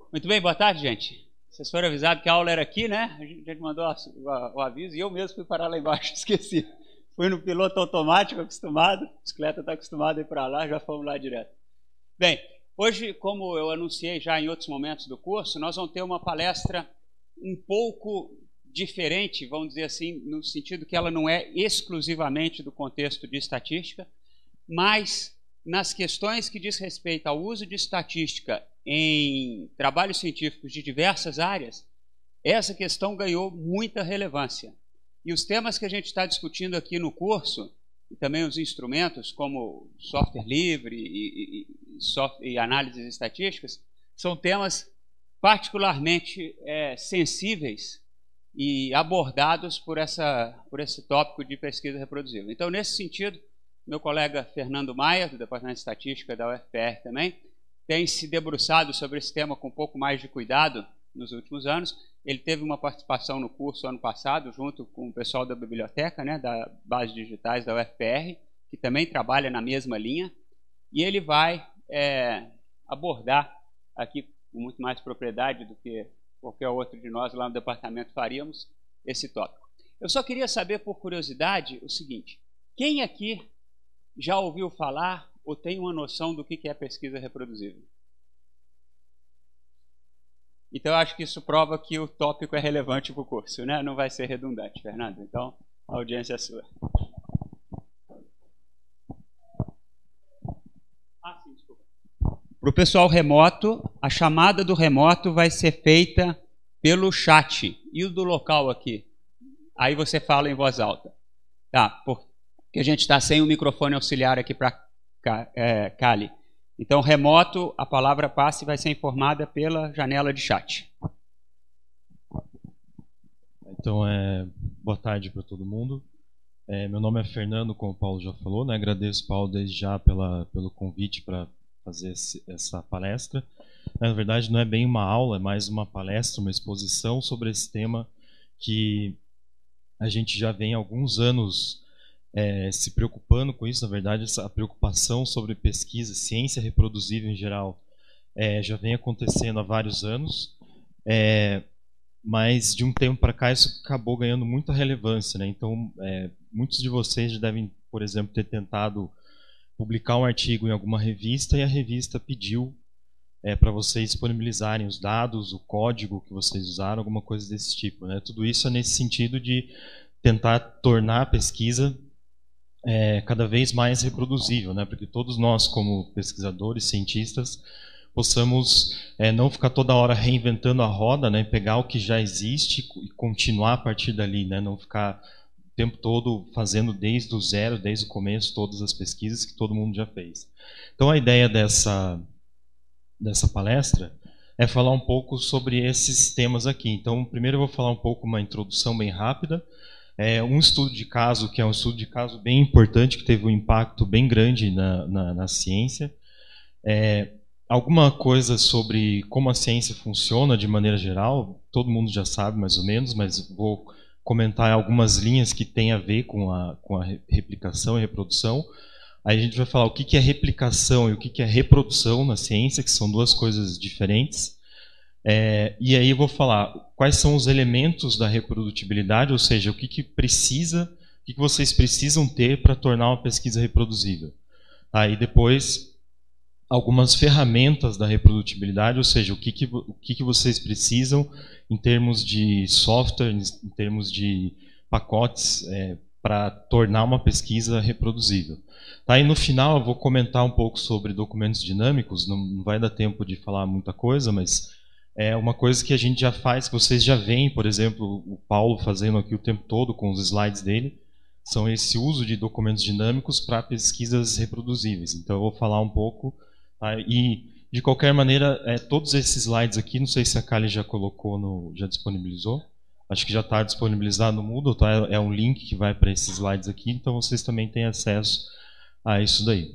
Muito bem, boa tarde, gente. Vocês foram avisados que a aula era aqui, né? A gente mandou o aviso e eu mesmo fui parar lá embaixo, esqueci. Fui no piloto automático, acostumado, a bicicleta está acostumada a ir para lá, já fomos lá direto. Bem, hoje, como eu anunciei já em outros momentos do curso, nós vamos ter uma palestra um pouco diferente, vamos dizer assim, no sentido que ela não é exclusivamente do contexto de estatística, mas nas questões que diz respeito ao uso de estatística em trabalhos científicos de diversas áreas, essa questão ganhou muita relevância. E os temas que a gente está discutindo aqui no curso, e também os instrumentos como software livre e análises estatísticas, são temas particularmente sensíveis e abordados por esse tópico de pesquisa reproduzível. Então, nesse sentido, meu colega Fernando Maia, do Departamento de Estatística da UFPR também, tem se debruçado sobre esse tema com um pouco mais de cuidado nos últimos anos. Ele teve uma participação no curso ano passado, junto com o pessoal da biblioteca, né, da Bases Digitais da UFPR, que também trabalha na mesma linha, e ele vai abordar aqui com muito mais propriedade do que qualquer outro de nós lá no departamento faríamos esse tópico. Eu só queria saber, por curiosidade, o seguinte: quem aqui já ouviu falar ou tem uma noção do que é pesquisa reproduzível? Então, eu acho que isso prova que o tópico é relevante para o curso, né? Não vai ser redundante, Fernando. Então, a audiência é sua. Sim, desculpa. Para o pessoal remoto, a chamada do remoto vai ser feita pelo chat. E o do local aqui? Aí você fala em voz alta. Tá, porque a gente está sem o microfone auxiliar aqui para Cali. Então, remoto, a palavra passe vai ser informada pela janela de chat. Então, boa tarde para todo mundo. Meu nome é Fernando, como o Paulo já falou, né? Agradeço, Paulo, desde já pelo convite para fazer essa palestra. Na verdade, não é bem uma aula, é mais uma palestra, uma exposição sobre esse tema que a gente já vem há alguns anos se preocupando com isso. Na verdade, essa preocupação sobre pesquisa, ciência reproduzível em geral, já vem acontecendo há vários anos, mas de um tempo para cá isso acabou ganhando muita relevância, né? Então, muitos de vocês já devem, por exemplo, ter tentado publicar um artigo em alguma revista e a revista pediu para vocês disponibilizarem os dados, o código que vocês usaram, alguma coisa desse tipo, né? Tudo isso é nesse sentido de tentar tornar a pesquisa cada vez mais reproduzível, né? Porque todos nós, como pesquisadores, cientistas, possamos não ficar toda hora reinventando a roda, né? Pegar o que já existe e continuar a partir dali, né? Não ficar o tempo todo fazendo desde o zero, desde o começo, todas as pesquisas que todo mundo já fez. Então, a ideia dessa palestra é falar um pouco sobre esses temas aqui. Então, primeiro eu vou falar um pouco, uma introdução bem rápida, um estudo de caso, que é um estudo de caso bem importante, que teve um impacto bem grande na ciência. Alguma coisa sobre como a ciência funciona de maneira geral, todo mundo já sabe mais ou menos, mas vou comentar algumas linhas que têm a ver com a replicação e reprodução. Aí a gente vai falar o que é replicação e o que é reprodução na ciência, que são duas coisas diferentes. E aí eu vou falar quais são os elementos da reprodutibilidade, ou seja, o que vocês precisam ter para tornar uma pesquisa reproduzível. Aí depois, algumas ferramentas da reprodutibilidade, ou seja, o que vocês precisam em termos de software, em termos de pacotes, para tornar uma pesquisa reproduzível. Tá, e no final eu vou comentar um pouco sobre documentos dinâmicos, não vai dar tempo de falar muita coisa, mas é uma coisa que a gente já faz, que vocês já veem, por exemplo, o Paulo fazendo aqui o tempo todo com os slides dele, são esse uso de documentos dinâmicos para pesquisas reproduzíveis. Então eu vou falar um pouco, tá? E de qualquer maneira, todos esses slides aqui, não sei se a Kali já colocou, já disponibilizou, acho que já está disponibilizado no Moodle, tá? É um link que vai para esses slides aqui, então vocês também têm acesso a isso daí.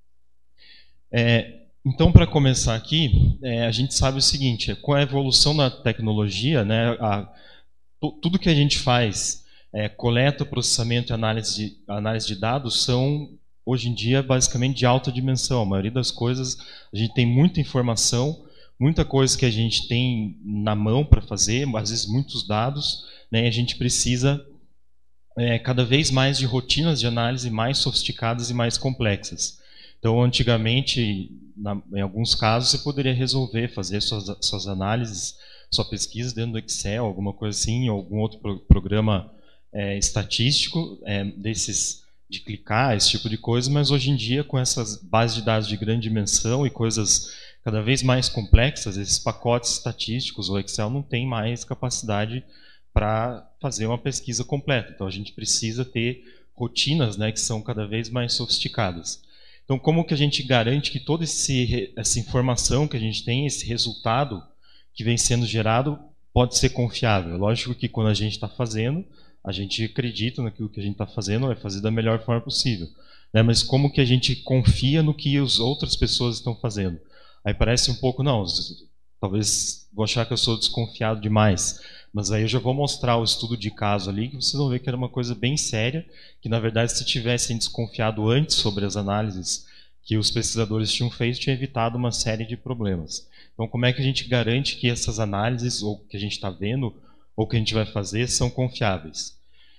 Então, para começar aqui, a gente sabe o seguinte: com a evolução da tecnologia, né, tudo que a gente faz, coleta, processamento e análise de dados, são, hoje em dia, basicamente de alta dimensão. A maioria das coisas, a gente tem muita informação, muita coisa que a gente tem na mão para fazer, às vezes muitos dados, né, a gente precisa cada vez mais de rotinas de análise mais sofisticadas e mais complexas. Então, antigamente, em alguns casos, você poderia resolver fazer suas análises, sua pesquisa dentro do Excel, alguma coisa assim, ou algum outro programa estatístico desses de clicar, esse tipo de coisa, mas hoje em dia, com essas bases de dados de grande dimensão e coisas cada vez mais complexas, esses pacotes estatísticos, o Excel não tem mais capacidade para fazer uma pesquisa completa. Então, a gente precisa ter rotinas, né, que são cada vez mais sofisticadas. Então, como que a gente garante que toda essa informação que a gente tem, esse resultado que vem sendo gerado, pode ser confiável? Lógico que quando a gente está fazendo, a gente acredita naquilo que a gente está fazendo, vai fazer da melhor forma possível. Né? Mas como que a gente confia no que as outras pessoas estão fazendo? Aí parece um pouco, não, talvez vou achar que eu sou desconfiado demais. Mas aí eu já vou mostrar o estudo de caso ali, que vocês vão ver que era uma coisa bem séria, que na verdade se tivessem desconfiado antes sobre as análises que os pesquisadores tinham feito, tinha evitado uma série de problemas. Então, como é que a gente garante que essas análises, ou que a gente está vendo, ou que a gente vai fazer, são confiáveis?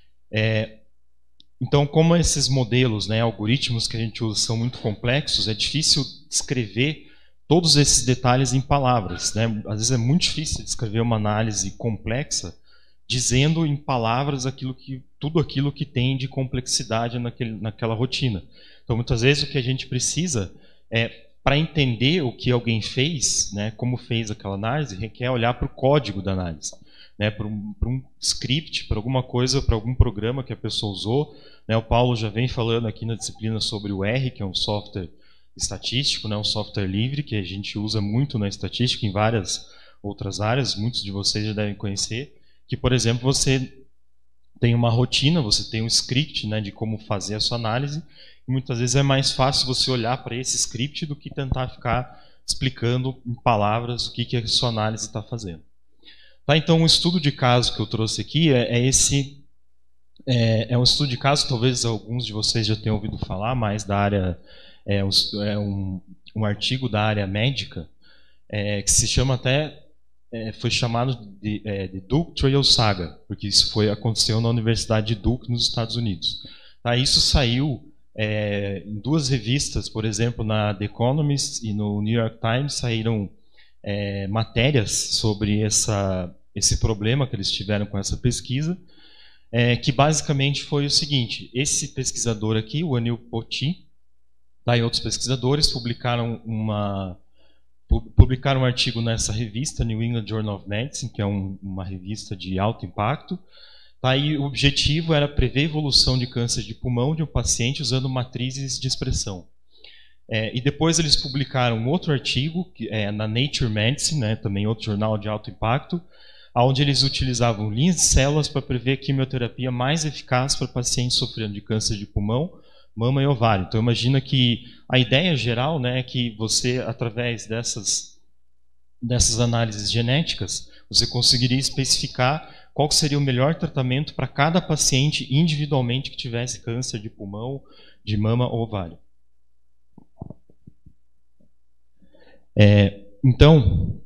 Então, como esses modelos, né, algoritmos que a gente usa são muito complexos, é difícil descrever todos esses detalhes em palavras, né? Às vezes é muito difícil descrever uma análise complexa dizendo em palavras tudo aquilo que tem de complexidade naquela rotina. Então, muitas vezes, o que a gente precisa para entender o que alguém fez, né, como fez aquela análise, requer olhar para o código da análise, né, para um script, para alguma coisa, para algum programa que a pessoa usou. Né? O Paulo já vem falando aqui na disciplina sobre o R, que é um software estatístico, né, um software livre que a gente usa muito na estatística em várias outras áreas, muitos de vocês já devem conhecer, que, por exemplo, você tem uma rotina, você tem um script, né, de como fazer a sua análise, e muitas vezes é mais fácil você olhar para esse script do que tentar ficar explicando em palavras o que a sua análise está fazendo. Tá, então, o estudo de caso que eu trouxe aqui é um estudo de caso, talvez alguns de vocês já tenham ouvido falar, mais da área, um artigo da área médica, que se chama foi chamado de Duke Trail Saga, porque isso aconteceu na Universidade de Duke, nos Estados Unidos. Tá, isso saiu em duas revistas, por exemplo, na The Economist e no New York Times, saíram matérias sobre esse problema que eles tiveram com essa pesquisa, que basicamente foi o seguinte: esse pesquisador aqui, o Anil Poti, e outros pesquisadores publicaram um artigo nessa revista, New England Journal of Medicine, que é uma revista de alto impacto. Tá, e o objetivo era prever a evolução de câncer de pulmão de um paciente usando matrizes de expressão. E depois eles publicaram outro artigo na Nature Medicine, né, também outro jornal de alto impacto, onde eles utilizavam linhas de células para prever a quimioterapia mais eficaz para pacientes sofrendo de câncer de pulmão, mama e ovário. Então, imagina que a ideia geral, né, é que você, através dessas análises genéticas, você conseguiria especificar qual seria o melhor tratamento para cada paciente individualmente que tivesse câncer de pulmão, de mama ou ovário. Então,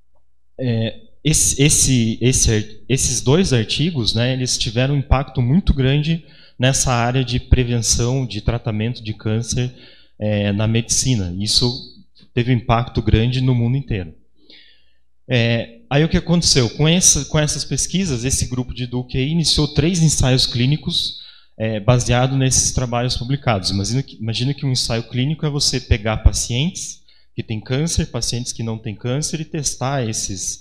esses dois artigos, né, eles tiveram um impacto muito grande nessa área de prevenção, de tratamento de câncer na medicina. Isso teve um impacto grande no mundo inteiro. Aí o que aconteceu? Com essas pesquisas, esse grupo de Duke aí iniciou 3 ensaios clínicos baseados nesses trabalhos publicados. Imagina que um ensaio clínico é você pegar pacientes que têm câncer, pacientes que não têm câncer, e testar esse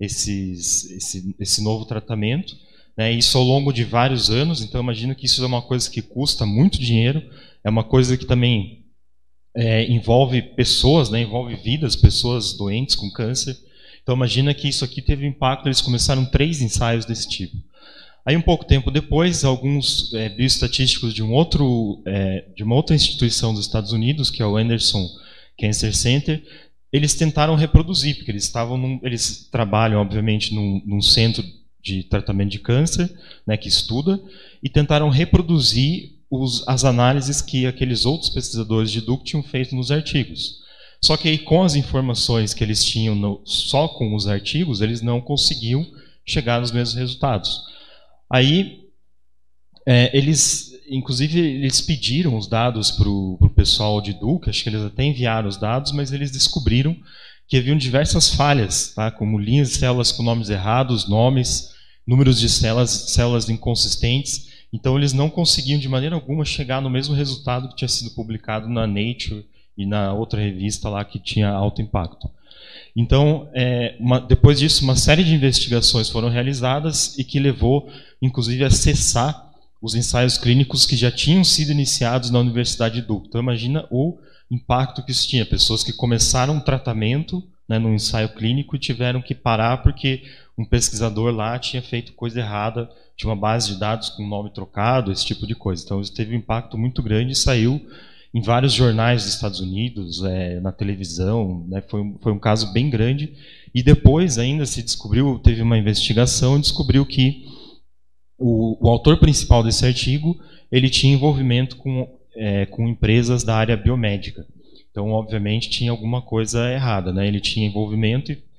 novo tratamento. Né? Isso ao longo de vários anos. Então, imagina que isso é uma coisa que custa muito dinheiro, é uma coisa que também envolve pessoas, né? Envolve vidas, pessoas doentes com câncer. Então, imagina que isso aqui teve impacto, eles começaram 3 ensaios desse tipo. Aí, um pouco tempo depois, alguns bioestatísticos de uma outra instituição dos Estados Unidos, que é o Anderson Cancer Center, eles tentaram reproduzir, porque eles trabalham, obviamente, num centro de tratamento de câncer, né, que estuda, e tentaram reproduzir as análises que aqueles outros pesquisadores de Duke tinham feito nos artigos. Só que aí, com as informações que eles tinham só com os artigos, eles não conseguiam chegar nos mesmos resultados. Aí, inclusive, eles pediram os dados para o pessoal de Duke, acho que eles até enviaram os dados, mas eles descobriram que haviam diversas falhas, tá? Como linhas de células com nomes errados, nomes, números de células inconsistentes. Então, eles não conseguiam, de maneira alguma, chegar no mesmo resultado que tinha sido publicado na Nature e na outra revista lá que tinha alto impacto. Então, depois disso, uma série de investigações foram realizadas e que levou, inclusive, a cessar os ensaios clínicos que já tinham sido iniciados na Universidade de Duke. Então, imagina o impacto que isso tinha. Pessoas que começaram um tratamento, né, no ensaio clínico e tiveram que parar porque um pesquisador lá tinha feito coisa errada, tinha uma base de dados com nome trocado, esse tipo de coisa. Então, isso teve um impacto muito grande e saiu em vários jornais dos Estados Unidos, na televisão, né, foi um caso bem grande. E depois ainda se descobriu, teve uma investigação e descobriu que o autor principal desse artigo, ele tinha envolvimento com empresas da área biomédica. Então, obviamente, tinha alguma coisa errada, né? Ele tinha envolvimento e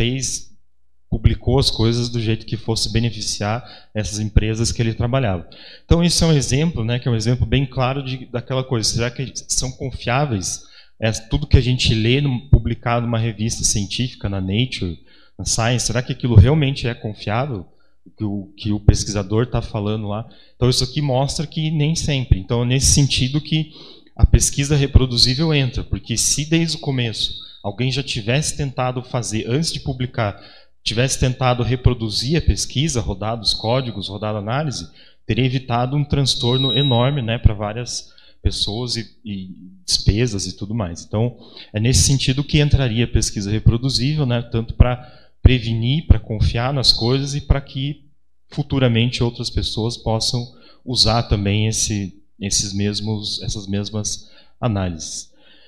publicou as coisas do jeito que fosse beneficiar essas empresas que ele trabalhava. Então, isso é um exemplo, né, que é um exemplo bem claro daquela coisa. Será que são confiáveis? Tudo que a gente lê publicado numa revista científica, na Nature, na Science, será que aquilo realmente é confiável? Que o pesquisador está falando lá. Então, isso aqui mostra que nem sempre. Então, é nesse sentido que a pesquisa reproduzível entra, porque se desde o começo alguém já tivesse tentado fazer, antes de publicar, tivesse tentado reproduzir a pesquisa, rodado os códigos, rodado a análise, teria evitado um transtorno enorme, né, para várias pessoas e despesas e tudo mais. Então, é nesse sentido que entraria a pesquisa reproduzível, né, tanto para prevenir, para confiar nas coisas e para que futuramente outras pessoas possam usar também essas mesmas análises.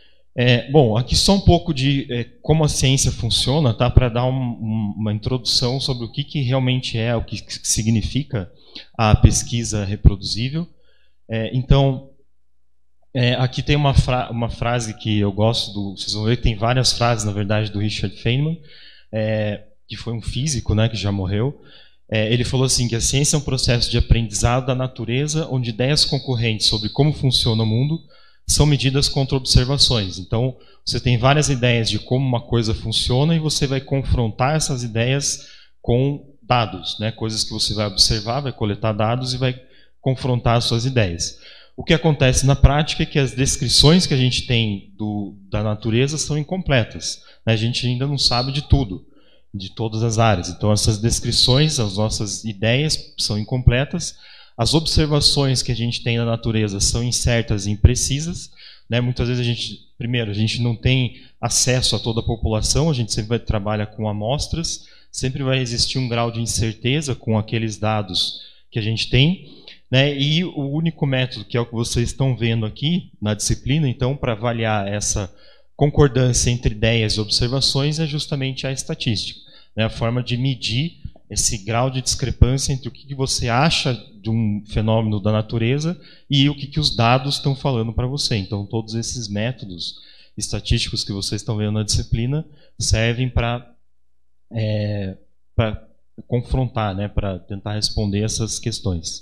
Bom, aqui só um pouco de como a ciência funciona, tá? Para dar uma introdução sobre o que realmente é, o que significa a pesquisa reproduzível. Então, aqui tem uma frase que eu gosto, vocês vão ver que tem várias frases, na verdade, do Richard Feynman, que foi um físico, né, que já morreu. Ele falou assim, que a ciência é um processo de aprendizado da natureza, onde ideias concorrentes sobre como funciona o mundo são medidas contra observações. Então, você tem várias ideias de como uma coisa funciona e você vai confrontar essas ideias com dados, né? Coisas que você vai observar, vai coletar dados e vai confrontar as suas ideias. O que acontece na prática é que as descrições que a gente tem da natureza são incompletas, né? A gente ainda não sabe de tudo, de todas as áreas. Então, essas descrições, as nossas ideias são incompletas. As observações que a gente tem na natureza são incertas e imprecisas, né? Muitas vezes a gente não tem acesso a toda a população, a gente sempre trabalha com amostras, sempre vai existir um grau de incerteza com aqueles dados que a gente tem, né? E o único método, que é o que vocês estão vendo aqui na disciplina, então, para avaliar essa concordância entre ideias e observações, é justamente a estatística, né? A forma de medir esse grau de discrepância entre o que você acha de um fenômeno da natureza e o que os dados estão falando para você. Então, todos esses métodos estatísticos que vocês estão vendo na disciplina servem para confrontar, né, para tentar responder essas questões.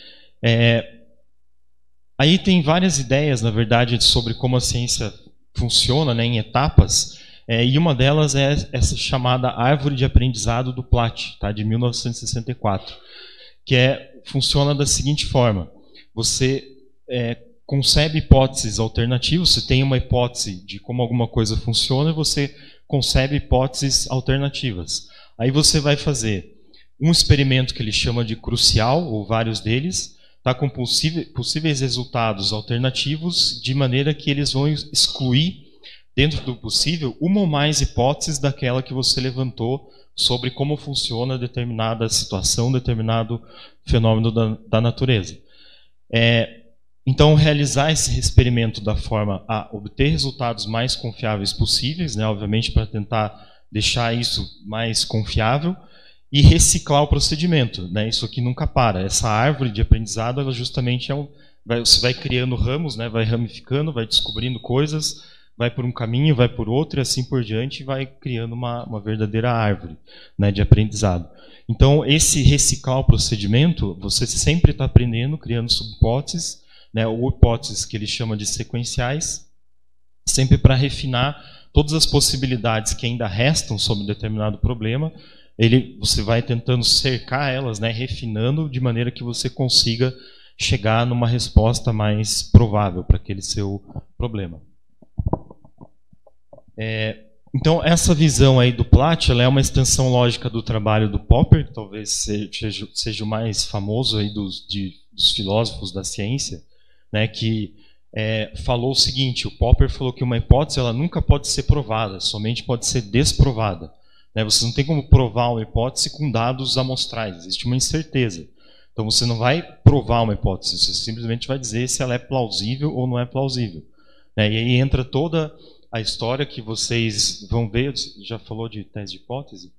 Aí tem várias ideias, na verdade, sobre como a ciência funciona, né, em etapas. E uma delas é essa chamada árvore de aprendizado do Platt, tá, de 1964, que funciona da seguinte forma: você concebe hipóteses alternativas, você tem uma hipótese de como alguma coisa funciona, e você concebe hipóteses alternativas. Aí você vai fazer um experimento que ele chama de crucial, ou vários deles, tá, com possíveis resultados alternativos, de maneira que eles vão excluir, dentro do possível, uma ou mais hipóteses daquela que você levantou sobre como funciona determinada situação, determinado fenômeno da natureza. Então, realizar esse experimento da forma a obter resultados mais confiáveis possíveis, né, obviamente para tentar deixar isso mais confiável, e reciclar o procedimento, né, isso aqui nunca para. Essa árvore de aprendizado, ela justamente você vai criando ramos, né, vai ramificando, vai descobrindo coisas, vai por um caminho, vai por outro, e assim por diante, e vai criando uma verdadeira árvore, né, de aprendizado. Então, esse reciclar o procedimento, você sempre está aprendendo, criando subhipóteses, né, ou hipóteses que ele chama de sequenciais, sempre para refinar todas as possibilidades que ainda restam sobre um determinado problema. Você vai tentando cercar elas, né, refinando de maneira que você consiga chegar numa resposta mais provável para aquele seu problema. Então, essa visão aí do Platt, ela é uma extensão lógica do trabalho do Popper, que talvez seja o mais famoso aí dos filósofos da ciência, né, que falou o seguinte: o Popper falou que uma hipótese ela nunca pode ser provada, somente pode ser desprovada. Né, você não tem como provar uma hipótese com dados amostrais, existe uma incerteza. Então você não vai provar uma hipótese, você simplesmente vai dizer se ela é plausível ou não é plausível. Né, e aí entra toda a história que vocês vão ver. Já falou de tese de hipótese?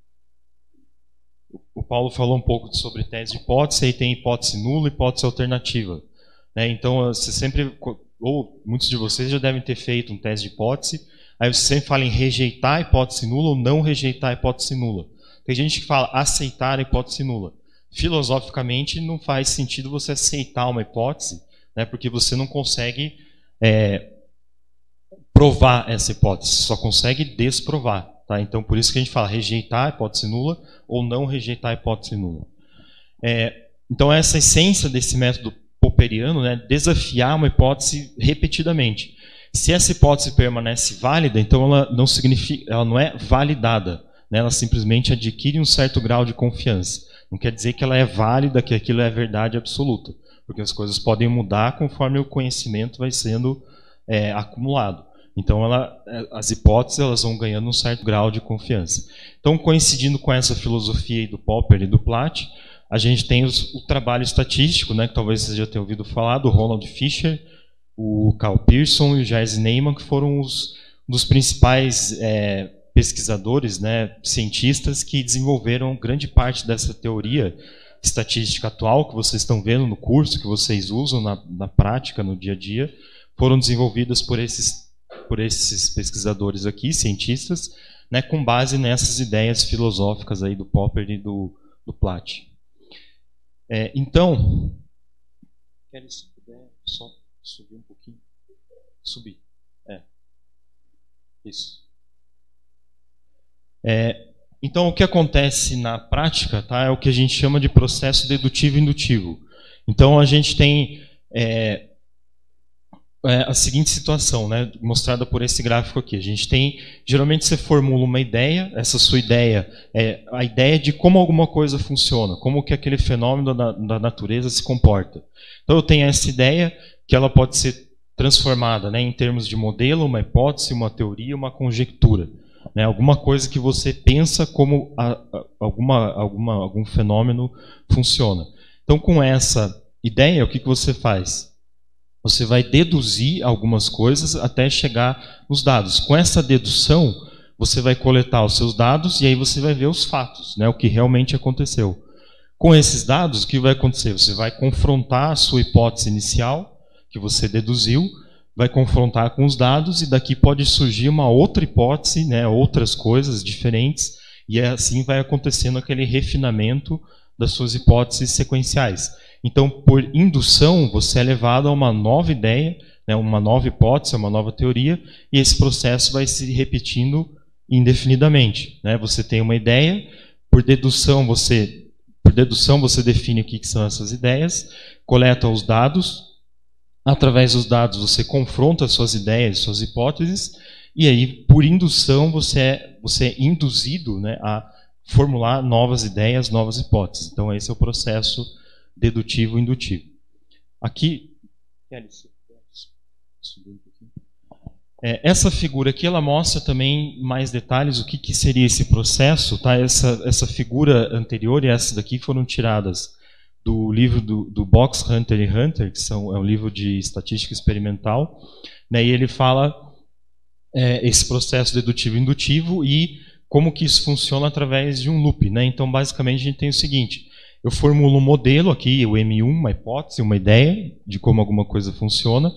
O Paulo falou um pouco sobre tese de hipótese, aí tem hipótese nula e hipótese alternativa. Né, então você sempre, ou muitos de vocês já devem ter feito um teste de hipótese, aí você sempre fala em rejeitar a hipótese nula ou não rejeitar a hipótese nula. Tem gente que fala aceitar a hipótese nula. Filosoficamente não faz sentido você aceitar uma hipótese, né, porque você não consegue provar essa hipótese, só consegue desprovar. Tá? Então por isso que a gente fala rejeitar a hipótese nula ou não rejeitar a hipótese nula. Então essa essência desse método popperiano, né, desafiar uma hipótese repetidamente. Se essa hipótese permanece válida, então ela não é validada, né, ela simplesmente adquire um certo grau de confiança. Não quer dizer que ela é válida, que aquilo é verdade absoluta, porque as coisas podem mudar conforme o conhecimento vai sendo acumulado. Então as hipóteses elas vão ganhando um certo grau de confiança. Então, coincidindo com essa filosofia aí do Popper e do Platt, a gente tem o trabalho estatístico, né, que talvez vocês já tenham ouvido falar, do Ronald Fisher, o Carl Pearson e o Jerzy Neyman, que foram dos principais pesquisadores, né, cientistas que desenvolveram grande parte dessa teoria estatística atual que vocês estão vendo no curso, que vocês usam na prática, no dia a dia, foram desenvolvidas por esses pesquisadores aqui, cientistas, né, com base nessas ideias filosóficas aí do Popper e do Platt. Então, querem, se puder, só subir um pouquinho? Subir. Isso. Então, o que acontece na prática, tá, é o que a gente chama de processo dedutivo e indutivo. Então, a gente tem a seguinte situação, né, mostrada por esse gráfico aqui. A gente tem, geralmente você formula uma ideia, essa sua ideia é a ideia de como alguma coisa funciona, como que aquele fenômeno da natureza se comporta. Então eu tenho essa ideia que ela pode ser transformada, né, em termos de modelo, uma hipótese, uma teoria, uma conjectura. Né, alguma coisa que você pensa como algum fenômeno funciona. Então com essa ideia, o que você faz? Você vai deduzir algumas coisas até chegar nos dados. Com essa dedução, você vai coletar os seus dados e aí você vai ver os fatos, né, o que realmente aconteceu. Com esses dados, o que vai acontecer? Você vai confrontar a sua hipótese inicial, que você deduziu, vai confrontar com os dados e daqui pode surgir uma outra hipótese, né, outras coisas diferentes, e assim vai acontecendo aquele refinamento das suas hipóteses sequenciais. Então, por indução, você é levado a uma nova ideia, né, uma nova hipótese, uma nova teoria, e esse processo vai se repetindo indefinidamente. Né? Você tem uma ideia, por dedução você define o que são essas ideias, coleta os dados, através dos dados você confronta as suas ideias, suas hipóteses, e aí, por indução, você é induzido, né, a formular novas ideias, novas hipóteses. Então, esse é o processo dedutivo e indutivo. Aqui, essa figura aqui ela mostra também mais detalhes o que seria esse processo. Tá? Essa figura anterior e essa daqui foram tiradas do livro do Box, Hunter e Hunter, que é um livro de estatística experimental, né? E ele fala esse processo dedutivo e indutivo e como que isso funciona através de um loop. Né? Então, basicamente, a gente tem o seguinte: eu formulo um modelo aqui, o M1, uma hipótese, uma ideia de como alguma coisa funciona. Então,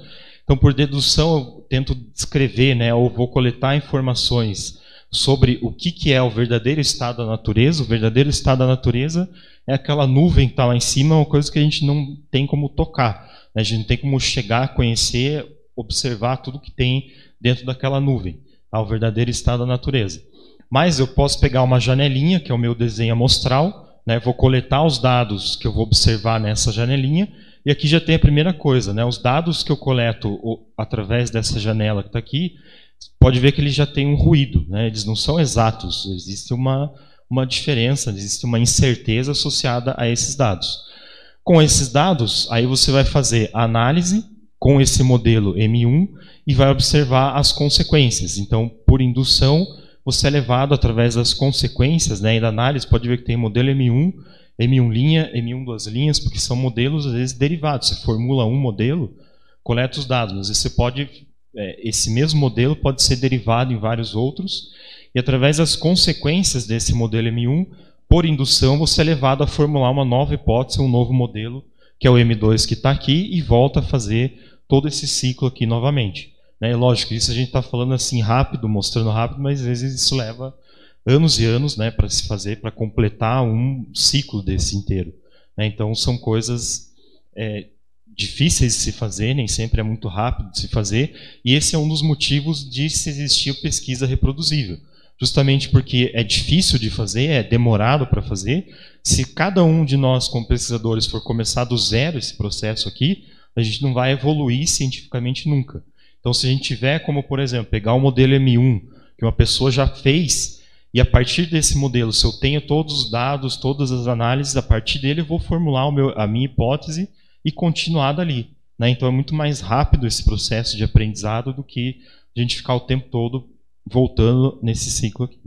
Então, por dedução, eu tento descrever, né, ou vou coletar informações sobre o que é o verdadeiro estado da natureza. O verdadeiro estado da natureza é aquela nuvem que está lá em cima, uma coisa que a gente não tem como tocar, né? A gente não tem como chegar, conhecer, observar tudo que tem dentro daquela nuvem, tá? O verdadeiro estado da natureza. Mas eu posso pegar uma janelinha, que é o meu desenho amostral, né? Vou coletar os dados que eu vou observar nessa janelinha, e aqui já tem a primeira coisa, né? Os dados que eu coleto através dessa janela que está aqui, pode ver que ele já tem um ruído, né? Eles não são exatos, existe uma diferença, existe uma incerteza associada a esses dados. Com esses dados, aí você vai fazer a análise com esse modelo M1 e vai observar as consequências. Então, por indução, você é levado através das consequências, né? E da análise, pode ver que tem modelo M1, M1 linha, M1 duas linhas, porque são modelos, às vezes, derivados. Você formula um modelo, coleta os dados, mas você pode... esse mesmo modelo pode ser derivado em vários outros, e através das consequências desse modelo M1, por indução, você é levado a formular uma nova hipótese, um novo modelo, que é o M2 que está aqui, e volta a fazer todo esse ciclo aqui novamente. Né? Lógico, isso a gente está falando assim rápido, mostrando rápido, mas às vezes isso leva anos e anos, né, para se fazer, para completar um ciclo desse inteiro. Né? Então são coisas... difíceis de se fazer, nem sempre é muito rápido de se fazer, e esse é um dos motivos de se existir pesquisa reproduzível. Justamente porque é difícil de fazer, é demorado para fazer. Se cada um de nós, como pesquisadores, for começar do zero esse processo aqui, a gente não vai evoluir cientificamente nunca. Então, se a gente tiver como, por exemplo, pegar o modelo M1, que uma pessoa já fez, e a partir desse modelo, se eu tenho todos os dados, todas as análises, a partir dele eu vou formular a minha hipótese e continuar dali. Né? Então é muito mais rápido esse processo de aprendizado do que a gente ficar o tempo todo voltando nesse ciclo aqui.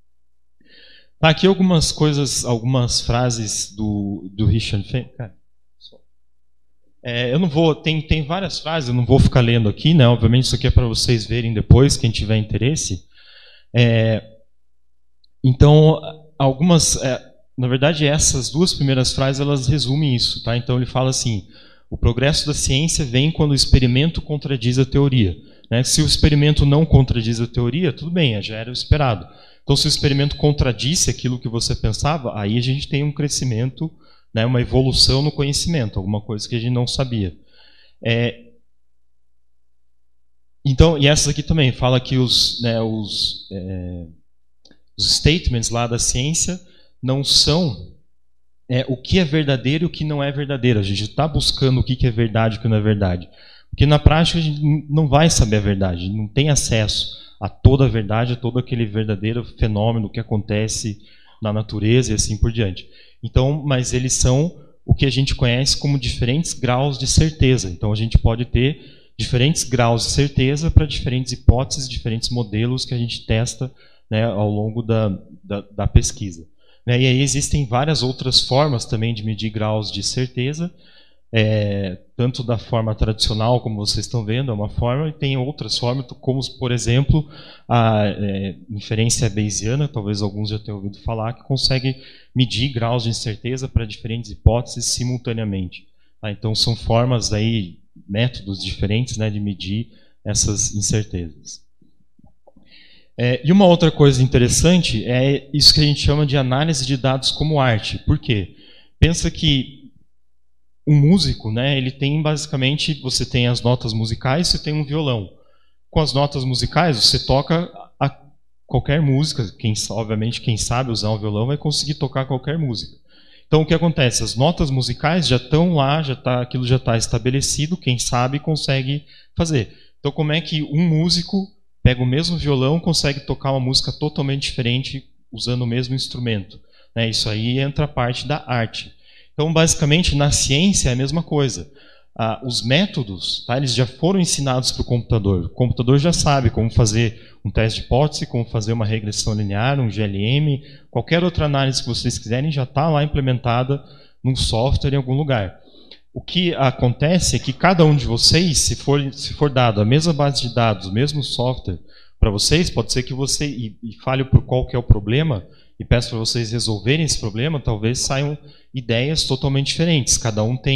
Tá, aqui algumas coisas, algumas frases do Richard Feynman. Eu não vou, tem várias frases, eu não vou ficar lendo aqui, né? Obviamente isso aqui é para vocês verem depois, quem tiver interesse. Então, algumas... na verdade, essas duas primeiras frases, elas resumem isso. Tá? Então, ele fala assim, o progresso da ciência vem quando o experimento contradiz a teoria. Né? Se o experimento não contradiz a teoria, tudo bem, já era o esperado. Então, se o experimento contradisse aquilo que você pensava, aí a gente tem um crescimento, né, uma evolução no conhecimento, alguma coisa que a gente não sabia. Então, e essa aqui também fala que os statements lá da ciência não são o que é verdadeiro e o que não é verdadeiro. A gente está buscando o que é verdade e o que não é verdade. Porque na prática a gente não vai saber a verdade, a gente não tem acesso a toda a verdade, a todo aquele verdadeiro fenômeno que acontece na natureza e assim por diante. Então, mas eles são o que a gente conhece como diferentes graus de certeza. Então a gente pode ter diferentes graus de certeza para diferentes hipóteses, diferentes modelos que a gente testa, né, ao longo da pesquisa. E aí existem várias outras formas também de medir graus de certeza, tanto da forma tradicional, como vocês estão vendo, é uma forma, e tem outras formas, como, por exemplo, a inferência bayesiana, talvez alguns já tenham ouvido falar, que consegue medir graus de incerteza para diferentes hipóteses simultaneamente. Tá? Então são formas, aí, métodos diferentes, né, de medir essas incertezas. E uma outra coisa interessante é isso que a gente chama de análise de dados como arte. Por quê? Pensa que um músico, né, ele tem basicamente, você tem as notas musicais, você tem um violão. Com as notas musicais, você toca qualquer música. Obviamente, quem sabe usar um violão vai conseguir tocar qualquer música. Então, o que acontece? As notas musicais já estão lá, aquilo já está estabelecido, quem sabe consegue fazer. Então, como é que um músico pega o mesmo violão, consegue tocar uma música totalmente diferente usando o mesmo instrumento? Né? Isso aí entra a parte da arte. Então, basicamente, na ciência é a mesma coisa. Os métodos, tá, eles já foram ensinados para o computador. O computador já sabe como fazer um teste de hipótese, como fazer uma regressão linear, um GLM, qualquer outra análise que vocês quiserem já está lá implementada num software em algum lugar. O que acontece é que cada um de vocês, se for dado a mesma base de dados, o mesmo software para vocês, pode ser que você, e fale por qual que é o problema, e peço para vocês resolverem esse problema, talvez saiam ideias totalmente diferentes. Cada um tem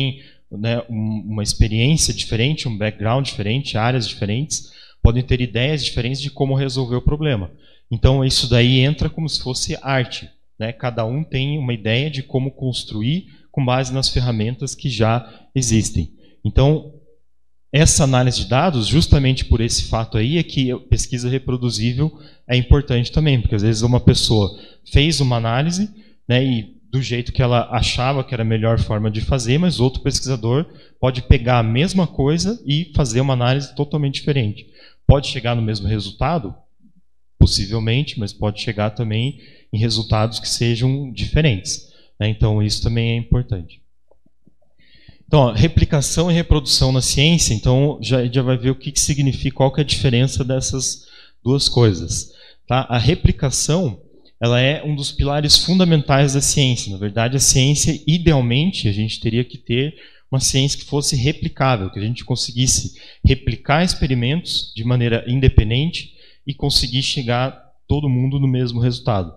né, uma experiência diferente, um background diferente, áreas diferentes, podem ter ideias diferentes de como resolver o problema. Então, isso daí entra como se fosse arte, né? Cada um tem uma ideia de como construir com base nas ferramentas que já existem. Então, essa análise de dados, justamente por esse fato aí, é que a pesquisa reproduzível é importante também, porque às vezes uma pessoa fez uma análise, né, e do jeito que ela achava que era a melhor forma de fazer, mas outro pesquisador pode pegar a mesma coisa e fazer uma análise totalmente diferente. Pode chegar no mesmo resultado? Possivelmente, mas pode chegar também em resultados que sejam diferentes, né? Então, isso também é importante. Então, ó, replicação e reprodução na ciência, então já vai ver o que significa, qual que é a diferença dessas duas coisas. Tá? A replicação, ela é um dos pilares fundamentais da ciência. Na verdade, a ciência, idealmente, a gente teria que ter uma ciência que fosse replicável, que a gente conseguisse replicar experimentos de maneira independente e conseguir chegar todo mundo no mesmo resultado.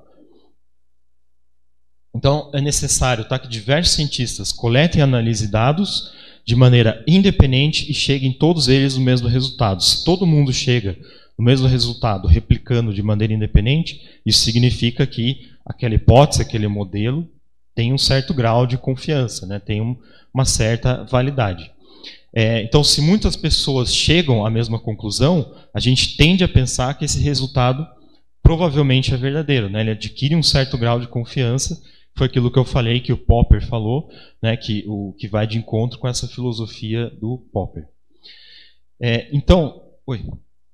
Então, é necessário, tá, que diversos cientistas coletem e analisem dados de maneira independente e cheguem todos eles no mesmo resultado. Se todo mundo chega no mesmo resultado replicando de maneira independente, isso significa que aquela hipótese, aquele modelo, tem um certo grau de confiança, né, tem uma certa validade. Então, se muitas pessoas chegam à mesma conclusão, a gente tende a pensar que esse resultado provavelmente é verdadeiro, né, ele adquire um certo grau de confiança. Foi aquilo que eu falei, que o Popper falou, né, que vai de encontro com essa filosofia do Popper. Então, oi.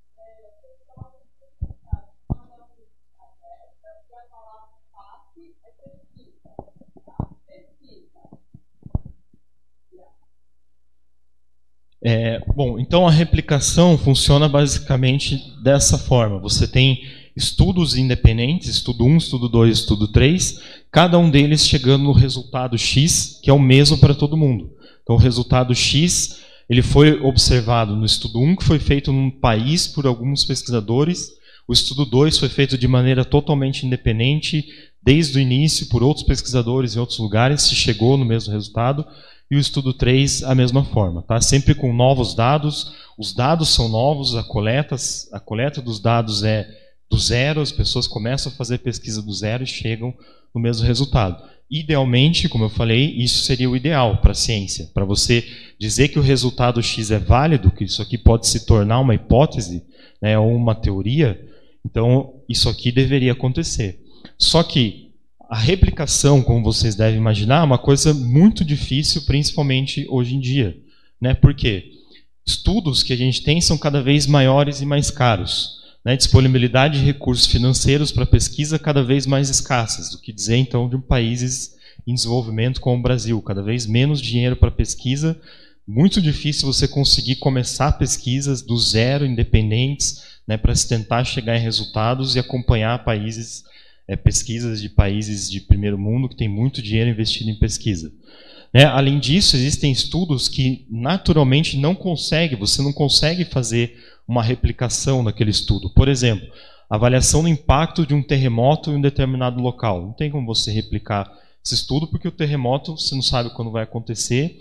Bom, então a replicação funciona basicamente dessa forma. Você tem estudos independentes, estudo 1, estudo 2, estudo 3, cada um deles chegando no resultado X, que é o mesmo para todo mundo. Então o resultado X, ele foi observado no estudo 1, que foi feito num país por alguns pesquisadores, o estudo 2 foi feito de maneira totalmente independente, desde o início, por outros pesquisadores em outros lugares, se chegou no mesmo resultado, e o estudo 3 a mesma forma, tá? Sempre com novos dados, os dados são novos, a coleta dos dados é do zero, as pessoas começam a fazer pesquisa do zero e chegam no mesmo resultado. Idealmente, como eu falei, isso seria o ideal para a ciência. Para você dizer que o resultado X é válido, que isso aqui pode se tornar uma hipótese, né, ou uma teoria, então isso aqui deveria acontecer. Só que a replicação, como vocês devem imaginar, é uma coisa muito difícil, principalmente hoje em dia, né? Por quê? Estudos que a gente tem são cada vez maiores e mais caros. Né, disponibilidade de recursos financeiros para pesquisa cada vez mais escassas, do que dizer então de países em desenvolvimento como o Brasil, cada vez menos dinheiro para pesquisa, muito difícil você conseguir começar pesquisas do zero, independentes, né, para se tentar chegar em resultados e acompanhar países, pesquisas de países de primeiro mundo que tem muito dinheiro investido em pesquisa. Né, além disso, existem estudos que naturalmente você não consegue fazer uma replicação daquele estudo. Por exemplo, avaliação do impacto de um terremoto em um determinado local. Não tem como você replicar esse estudo, porque o terremoto, você não sabe quando vai acontecer.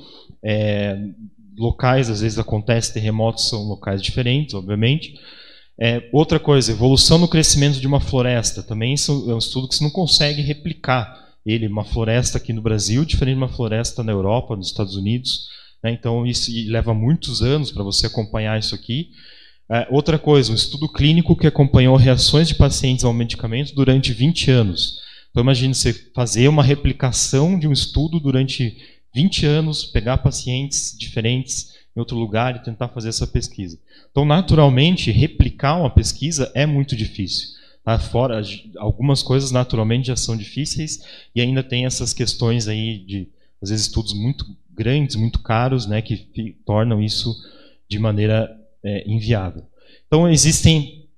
Locais, às vezes acontece terremotos, são locais diferentes, obviamente. Outra coisa, evolução no crescimento de uma floresta. Também é um estudo que você não consegue replicar. Uma floresta aqui no Brasil, diferente de uma floresta na Europa, nos Estados Unidos. Né? Então, isso leva muitos anos para você acompanhar isso aqui. Outra coisa, um estudo clínico que acompanhou reações de pacientes ao medicamento durante 20 anos. Então, imagine você fazer uma replicação de um estudo durante 20 anos, pegar pacientes diferentes em outro lugar e tentar fazer essa pesquisa. Então, naturalmente, replicar uma pesquisa é muito difícil. Tá? Fora, algumas coisas naturalmente já são difíceis e ainda tem essas questões aí de, às vezes, estudos muito grandes, muito caros, né, que tornam isso de maneira inviável. Então, existem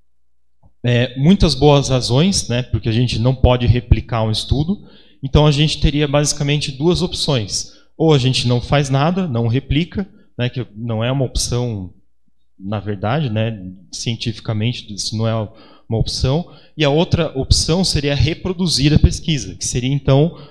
muitas boas razões, né, porque a gente não pode replicar um estudo. Então, a gente teria basicamente duas opções. Ou a gente não faz nada, não replica, né, que não é uma opção, na verdade, né, cientificamente, isso não é uma opção. E a outra opção seria reproduzir a pesquisa, que seria, então,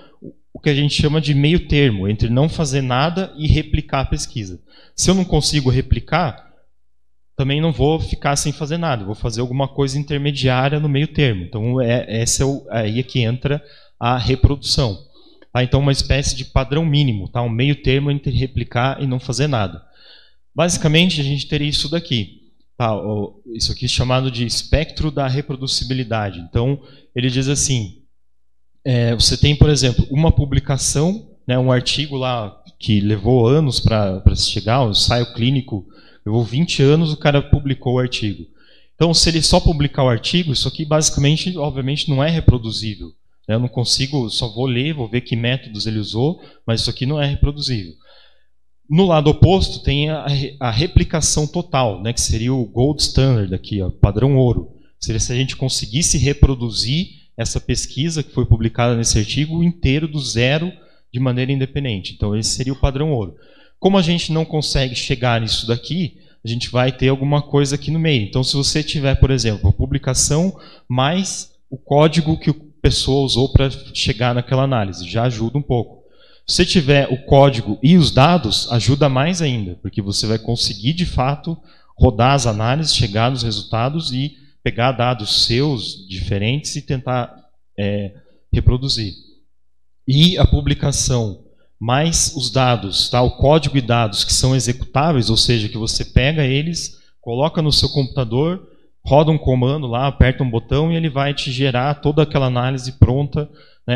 o que a gente chama de meio termo, entre não fazer nada e replicar a pesquisa. Se eu não consigo replicar, também não vou ficar sem fazer nada, vou fazer alguma coisa intermediária no meio termo. Então, aí é que entra a reprodução. Tá? Então, uma espécie de padrão mínimo, tá? Um meio termo entre replicar e não fazer nada. Basicamente, a gente teria isso daqui. Tá? Isso aqui é chamado de espectro da reproducibilidade. Então, ele diz assim, você tem, por exemplo, uma publicação, né, um artigo lá que levou anos para chegar, um ensaio clínico, levou 20 anos, o cara publicou o artigo. Então, se ele só publicar o artigo, isso aqui basicamente, obviamente, não é reproduzível. Eu não consigo, só vou ler, vou ver que métodos ele usou, mas isso aqui não é reproduzível. No lado oposto, tem a replicação total, né, que seria o gold standard aqui, ó, padrão ouro. Seria se a gente conseguisse reproduzir essa pesquisa que foi publicada nesse artigo inteiro do zero de maneira independente. Então, esse seria o padrão ouro. Como a gente não consegue chegar nisso daqui, a gente vai ter alguma coisa aqui no meio. Então, se você tiver, por exemplo, a publicação mais o código que a pessoa usou para chegar naquela análise, já ajuda um pouco. Se você tiver o código e os dados, ajuda mais ainda, porque você vai conseguir, de fato, rodar as análises, chegar nos resultados e pegar dados seus diferentes e tentar reproduzir. E a publicação mais os dados, tá? O código e dados que são executáveis, ou seja, que você pega eles, coloca no seu computador, roda um comando lá, aperta um botão e ele vai te gerar toda aquela análise pronta, né?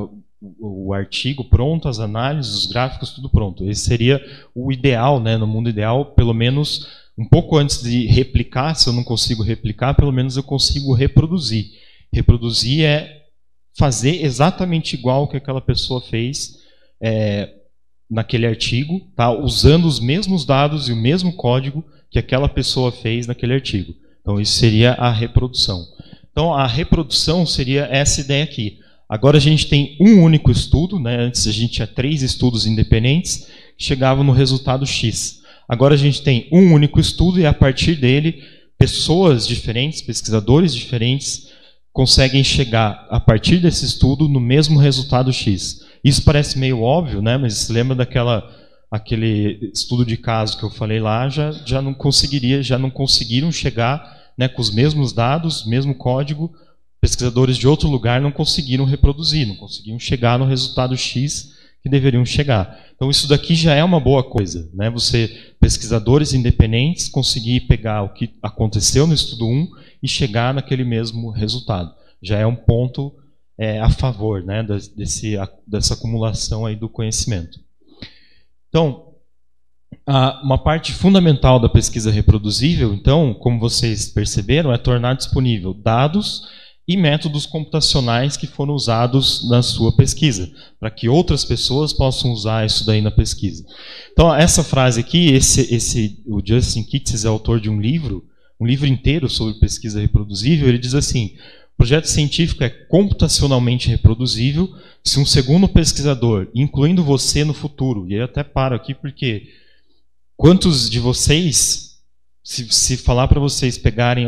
O artigo pronto, as análises, os gráficos, tudo pronto. Esse seria o ideal, né? No mundo ideal, pelo menos um pouco antes de replicar, se eu não consigo replicar, pelo menos eu consigo reproduzir. Reproduzir é fazer exatamente igual que aquela pessoa fez naquele artigo, tá? Usando os mesmos dados e o mesmo código que aquela pessoa fez naquele artigo. Então, isso seria a reprodução. Então, a reprodução seria essa ideia aqui. Agora a gente tem um único estudo, né? Antes a gente tinha 3 estudos independentes que chegavam no resultado X. Agora a gente tem um único estudo e a partir dele, pessoas diferentes, pesquisadores diferentes, conseguem chegar a partir desse estudo no mesmo resultado X. Isso parece meio óbvio, né? Mas se lembra aquele estudo de caso que eu falei lá, já não conseguiram chegar, né, com os mesmos dados, mesmo código, pesquisadores de outro lugar não conseguiram reproduzir, não conseguiram chegar no resultado X que deveriam chegar. Então isso daqui já é uma boa coisa, né? Pesquisadores independentes, conseguir pegar o que aconteceu no estudo 1 e chegar naquele mesmo resultado. Já é um ponto a favor, né, dessa acumulação aí do conhecimento. Então, uma parte fundamental da pesquisa reproduzível, então, como vocês perceberam, é tornar disponível dados e métodos computacionais que foram usados na sua pesquisa, para que outras pessoas possam usar isso daí na pesquisa. Então, essa frase aqui, o Justin Kitces é autor de um livro inteiro sobre pesquisa reproduzível, ele diz assim: o projeto científico é computacionalmente reproduzível se um segundo pesquisador, incluindo você no futuro, e eu até paro aqui porque quantos de vocês, se falar para vocês pegarem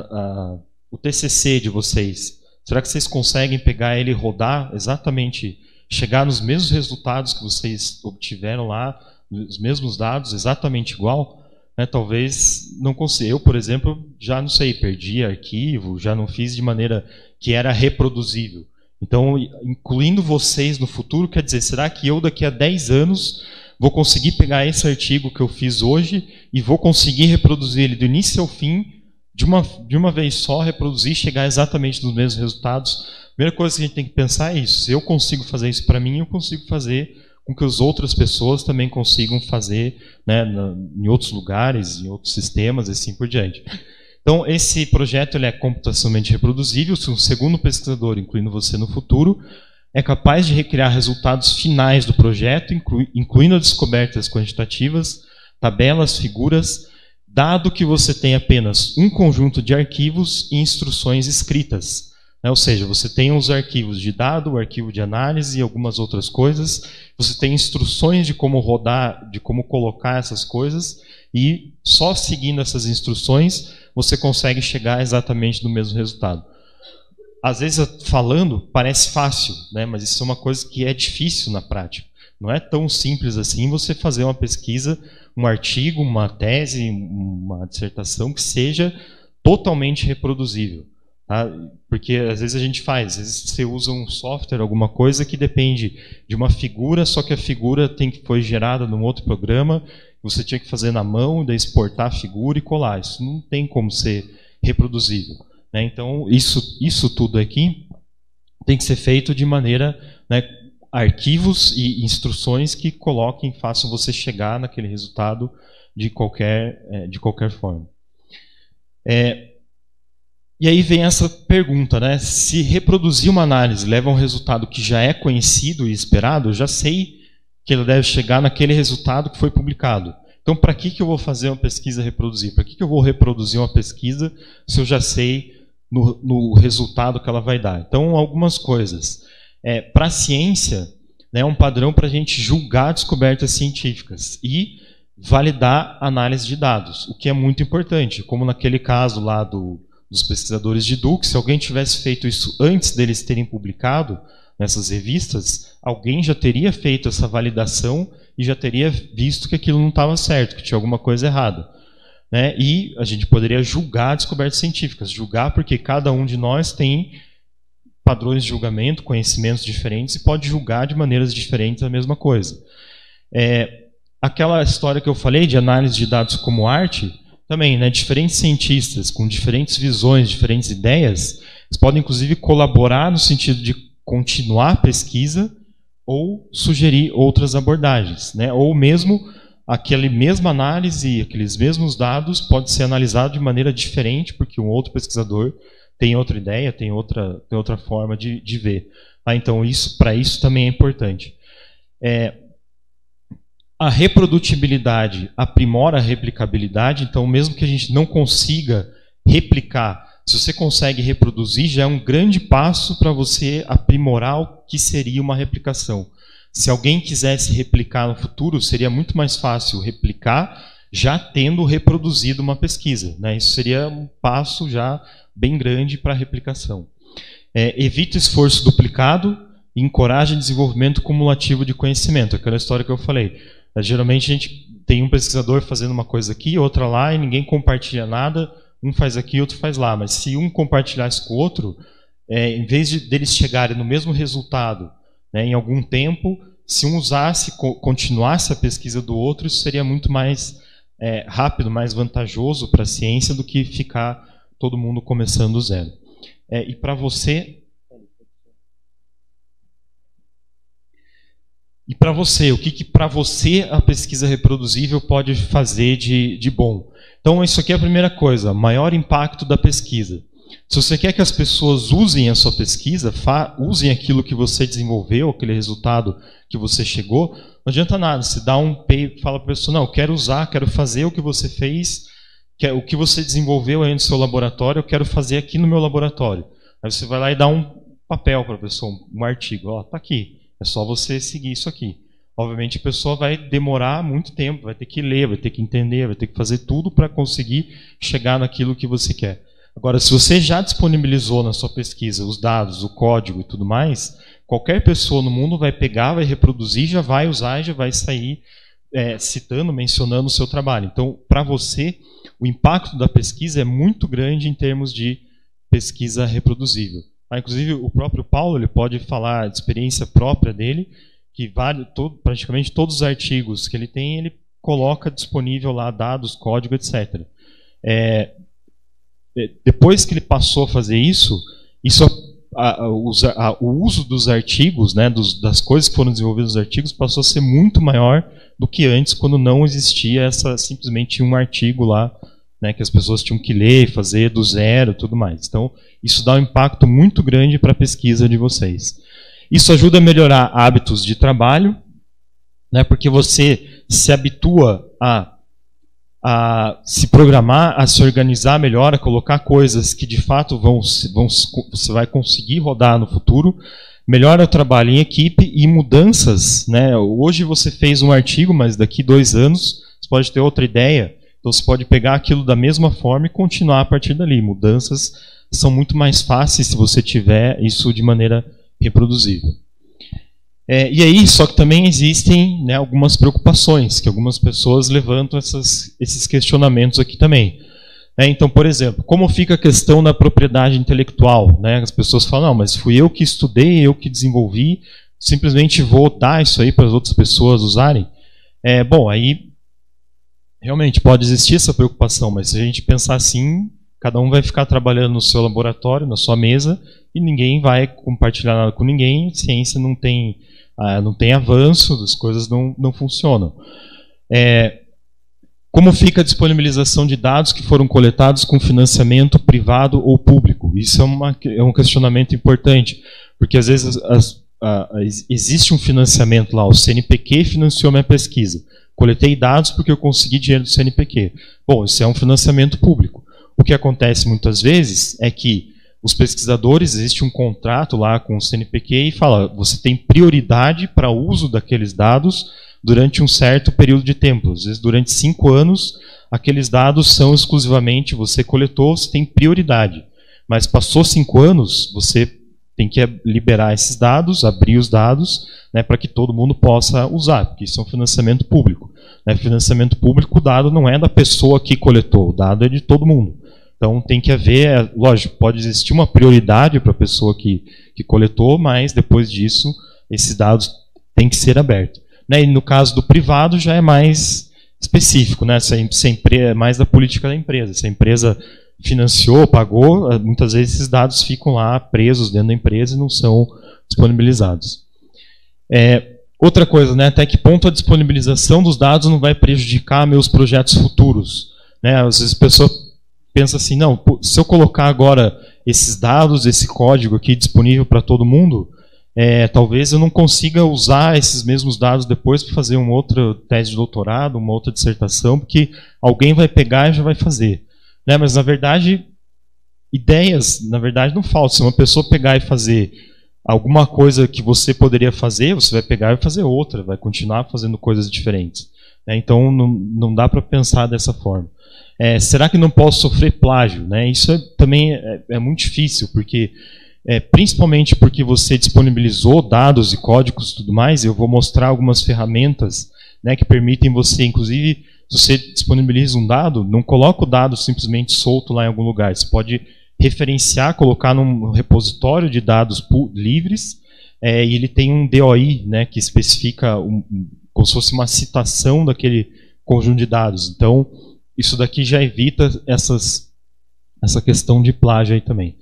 o TCC de vocês, será que vocês conseguem pegar ele e rodar exatamente, chegar nos mesmos resultados que vocês obtiveram lá, os mesmos dados, exatamente igual? Talvez não consiga. Eu, por exemplo, já não sei, perdi arquivo, já não fiz de maneira que era reproduzível. Então, incluindo vocês no futuro, quer dizer, será que eu daqui a 10 anos vou conseguir pegar esse artigo que eu fiz hoje e vou conseguir reproduzir ele do início ao fim, de uma vez só, reproduzir e chegar exatamente nos mesmos resultados? A primeira coisa que a gente tem que pensar é isso. Se eu consigo fazer isso para mim, eu consigo fazer com que as outras pessoas também consigam fazer, né, em outros lugares, em outros sistemas e assim por diante. Então, esse projeto ele é computacionalmente reproduzível se um segundo pesquisador, incluindo você no futuro, é capaz de recriar resultados finais do projeto, incluindo descobertas quantitativas, tabelas, figuras, dado que você tem apenas um conjunto de arquivos e instruções escritas. Ou seja, você tem os arquivos de dado, o arquivo de análise e algumas outras coisas. Você tem instruções de como rodar, de como colocar essas coisas, e só seguindo essas instruções você consegue chegar exatamente no mesmo resultado. às vezes, falando, parece fácil, né? Mas isso é uma coisa que é difícil na prática. Não é tão simples assim você fazer uma pesquisa, um artigo, uma tese, uma dissertação que seja totalmente reproduzível. Tá? Porque às vezes a gente faz, às vezes você usa um software, alguma coisa que depende de uma figura, só que a figura foi gerada num outro programa, você tinha que fazer na mão, daí exportar a figura e colar. Isso não tem como ser reproduzível. Né? Então, isso tudo aqui tem que ser feito de maneira, né, arquivos e instruções que coloquem, façam você chegar naquele resultado de qualquer forma. E aí vem essa pergunta, né? Se reproduzir uma análise leva a um resultado que já é conhecido e esperado, eu já sei que ele deve chegar naquele resultado que foi publicado. Então, para que eu vou fazer uma pesquisa reproduzir? Para que eu vou reproduzir uma pesquisa se eu já sei no resultado que ela vai dar? Então, algumas coisas. Para a ciência, né, é um padrão para a gente julgar descobertas científicas e validar análise de dados, o que é muito importante. Como naquele caso lá dos pesquisadores de Duke, se alguém tivesse feito isso antes deles terem publicado nessas revistas, alguém já teria feito essa validação e já teria visto que aquilo não estava certo, que tinha alguma coisa errada. Né? E a gente poderia julgar descobertas científicas, julgar porque cada um de nós tem padrões de julgamento, conhecimentos diferentes e pode julgar de maneiras diferentes a mesma coisa. Aquela história que eu falei de análise de dados como arte, também, né, diferentes cientistas com diferentes visões, diferentes ideias, eles podem inclusive colaborar no sentido de continuar a pesquisa ou sugerir outras abordagens, né? Ou mesmo aquela mesma análise, aqueles mesmos dados pode ser analisado de maneira diferente porque um outro pesquisador tem outra ideia, tem outra forma de ver. Então, para isso também é importante. A reprodutibilidade aprimora a replicabilidade, então mesmo que a gente não consiga replicar, se você consegue reproduzir, já é um grande passo para você aprimorar o que seria uma replicação. Se alguém quisesse replicar no futuro, seria muito mais fácil replicar já tendo reproduzido uma pesquisa. Né? Isso seria um passo já bem grande para a replicação. Evita esforço duplicado e encoraja desenvolvimento cumulativo de conhecimento. Aquela história que eu falei. Geralmente a gente tem um pesquisador fazendo uma coisa aqui, outra lá, e ninguém compartilha nada, um faz aqui, outro faz lá. Mas se um compartilhasse com o outro, em vez deles chegarem no mesmo resultado, né, em algum tempo, se um continuasse a pesquisa do outro, isso seria muito mais rápido, mais vantajoso para a ciência do que ficar todo mundo começando do zero. E para você... E para você, o que para você a pesquisa reproduzível pode fazer de bom? Então, isso aqui é a primeira coisa, maior impacto da pesquisa. Se você quer que as pessoas usem a sua pesquisa, usem aquilo que você desenvolveu, aquele resultado que você chegou, não adianta nada. Você dá um pay, fala para a pessoa, não, eu quero usar, quero fazer o que você fez, o que você desenvolveu aí no seu laboratório, eu quero fazer aqui no meu laboratório. Aí você vai lá e dá um papel para a pessoa, um artigo, está aqui. É só você seguir isso aqui. Obviamente a pessoa vai demorar muito tempo, vai ter que ler, vai ter que entender, vai ter que fazer tudo para conseguir chegar naquilo que você quer. Agora, se você já disponibilizou na sua pesquisa os dados, o código e tudo mais, qualquer pessoa no mundo vai pegar, vai reproduzir, já vai usar e já vai sair citando, mencionando o seu trabalho. Então, para você, o impacto da pesquisa é muito grande em termos de pesquisa reproduzível. Inclusive, o próprio Paulo ele pode falar de experiência própria dele, que praticamente todos os artigos que ele tem, ele coloca disponível lá dados, código, etc. Depois que ele passou a fazer isso o uso dos artigos, né, das coisas que foram desenvolvidas nos artigos, passou a ser muito maior do que antes, quando não existia simplesmente um artigo lá, né, que as pessoas tinham que ler, fazer do zero, tudo mais. Então, isso dá um impacto muito grande para a pesquisa de vocês. Isso ajuda a melhorar hábitos de trabalho, né, porque você se habitua a se programar, a se organizar melhor, a colocar coisas que de fato você vai conseguir rodar no futuro, melhora o trabalho em equipe e mudanças. Né? Hoje você fez um artigo, mas daqui 2 anos você pode ter outra ideia. Então você pode pegar aquilo da mesma forma e continuar a partir dali. Mudanças são muito mais fáceis se você tiver isso de maneira reproduzível. E aí, só que também existem, né, algumas preocupações, que algumas pessoas levantam esses questionamentos aqui também. Então, por exemplo, como fica a questão da propriedade intelectual? Né? As pessoas falam, não, mas fui eu que estudei, eu que desenvolvi, simplesmente vou dar isso aí para as outras pessoas usarem? Bom, aí realmente pode existir essa preocupação, mas se a gente pensar assim, cada um vai ficar trabalhando no seu laboratório, na sua mesa, e ninguém vai compartilhar nada com ninguém, ciência não tem avanço, as coisas não funcionam. Como fica a disponibilização de dados que foram coletados com financiamento privado ou público? Isso é um questionamento importante, porque às vezes existe um financiamento lá, o CNPq financiou minha pesquisa. Coletei dados porque eu consegui dinheiro do CNPq. Bom, isso é um financiamento público. O que acontece muitas vezes é que os pesquisadores, existe um contrato lá com o CNPq e fala, você tem prioridade para o uso daqueles dados durante um certo período de tempo. Às vezes, durante 5 anos, aqueles dados são exclusivamente, você coletou, você tem prioridade. Mas passou 5 anos, você tem que liberar esses dados, abrir os dados, né, para que todo mundo possa usar, porque isso é um financiamento público. Né? Financiamento público, o dado não é da pessoa que coletou, o dado é de todo mundo. Então tem que haver, lógico, pode existir uma prioridade para a pessoa que coletou, mas depois disso, esses dados têm que ser abertos. Né? E no caso do privado já é mais específico, né? Se é mais da política da empresa. Se a empresa financiou, pagou, muitas vezes esses dados ficam lá presos dentro da empresa e não são disponibilizados. Outra coisa, né? Até que ponto a disponibilização dos dados não vai prejudicar meus projetos futuros? Né? Às vezes a pessoa pensa assim, não, se eu colocar agora esses dados, esse código aqui disponível para todo mundo, talvez eu não consiga usar esses mesmos dados depois para fazer um outro tese de doutorado, uma outra dissertação, porque alguém vai pegar e já vai fazer. Né? Mas, na verdade, ideias, não faltam. Se uma pessoa pegar e fazer alguma coisa que você poderia fazer, você vai pegar e vai fazer outra, vai continuar fazendo coisas diferentes. Né? Então, não dá para pensar dessa forma. Será que não posso sofrer plágio? Né? Isso também é muito difícil, porque principalmente porque você disponibilizou dados e códigos e tudo mais, eu vou mostrar algumas ferramentas, né, que permitem você, inclusive, se você disponibiliza um dado, não coloca o dado simplesmente solto lá em algum lugar. Você pode referenciar, colocar num repositório de dados livres, e ele tem um DOI, né, que especifica como se fosse uma citação daquele conjunto de dados. Então, isso daqui já evita essa questão de plágio aí também.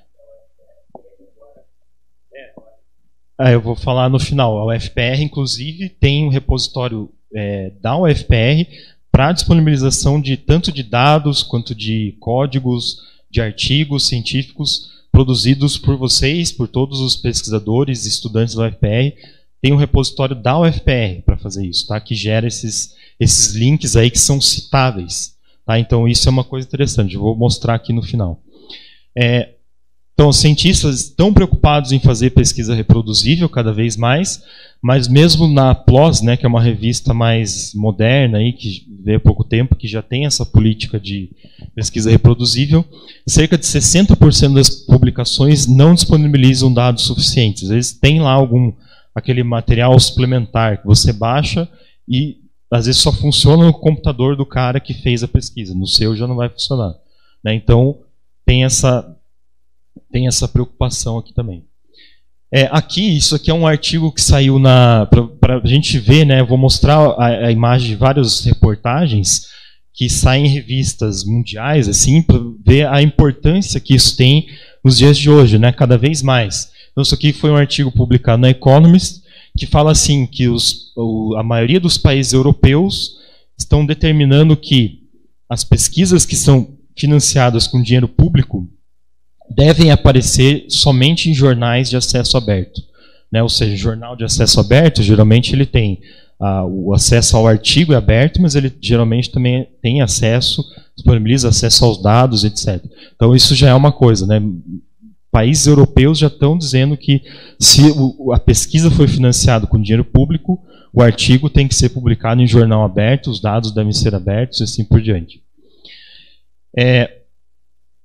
Eu vou falar no final. A UFPR, inclusive, tem um repositório da UFPR para disponibilização de tanto de dados quanto de códigos, de artigos científicos produzidos por vocês, por todos os pesquisadores e estudantes da UFPR. Tem um repositório da UFPR para fazer isso, tá? Que gera esses links aí que são citáveis. Tá? Então, isso é uma coisa interessante. Eu vou mostrar aqui no final. Então, os cientistas estão preocupados em fazer pesquisa reproduzível cada vez mais, mas mesmo na PLOS, né, que é uma revista mais moderna, aí, que veio há pouco tempo, que já tem essa política de pesquisa reproduzível, cerca de 60% das publicações não disponibilizam dados suficientes. Às vezes tem lá aquele material suplementar que você baixa e às vezes só funciona no computador do cara que fez a pesquisa. No seu já não vai funcionar. Né? Então, tem essa preocupação aqui também. Isso aqui é um artigo que saiu para a gente ver, né, eu vou mostrar a imagem de várias reportagens que saem em revistas mundiais, assim, para ver a importância que isso tem nos dias de hoje, né, cada vez mais. Então, isso aqui foi um artigo publicado na Economist, que fala assim, que a maioria dos países europeus estão determinando que as pesquisas que são financiadas com dinheiro público devem aparecer somente em jornais de acesso aberto. Né? Ou seja, jornal de acesso aberto, geralmente ele tem o acesso ao artigo é aberto, mas ele geralmente também tem acesso, disponibiliza acesso aos dados, etc. Então isso já é uma coisa. Né? Países europeus já estão dizendo que se a pesquisa foi financiada com dinheiro público, o artigo tem que ser publicado em jornal aberto, os dados devem ser abertos e assim por diante.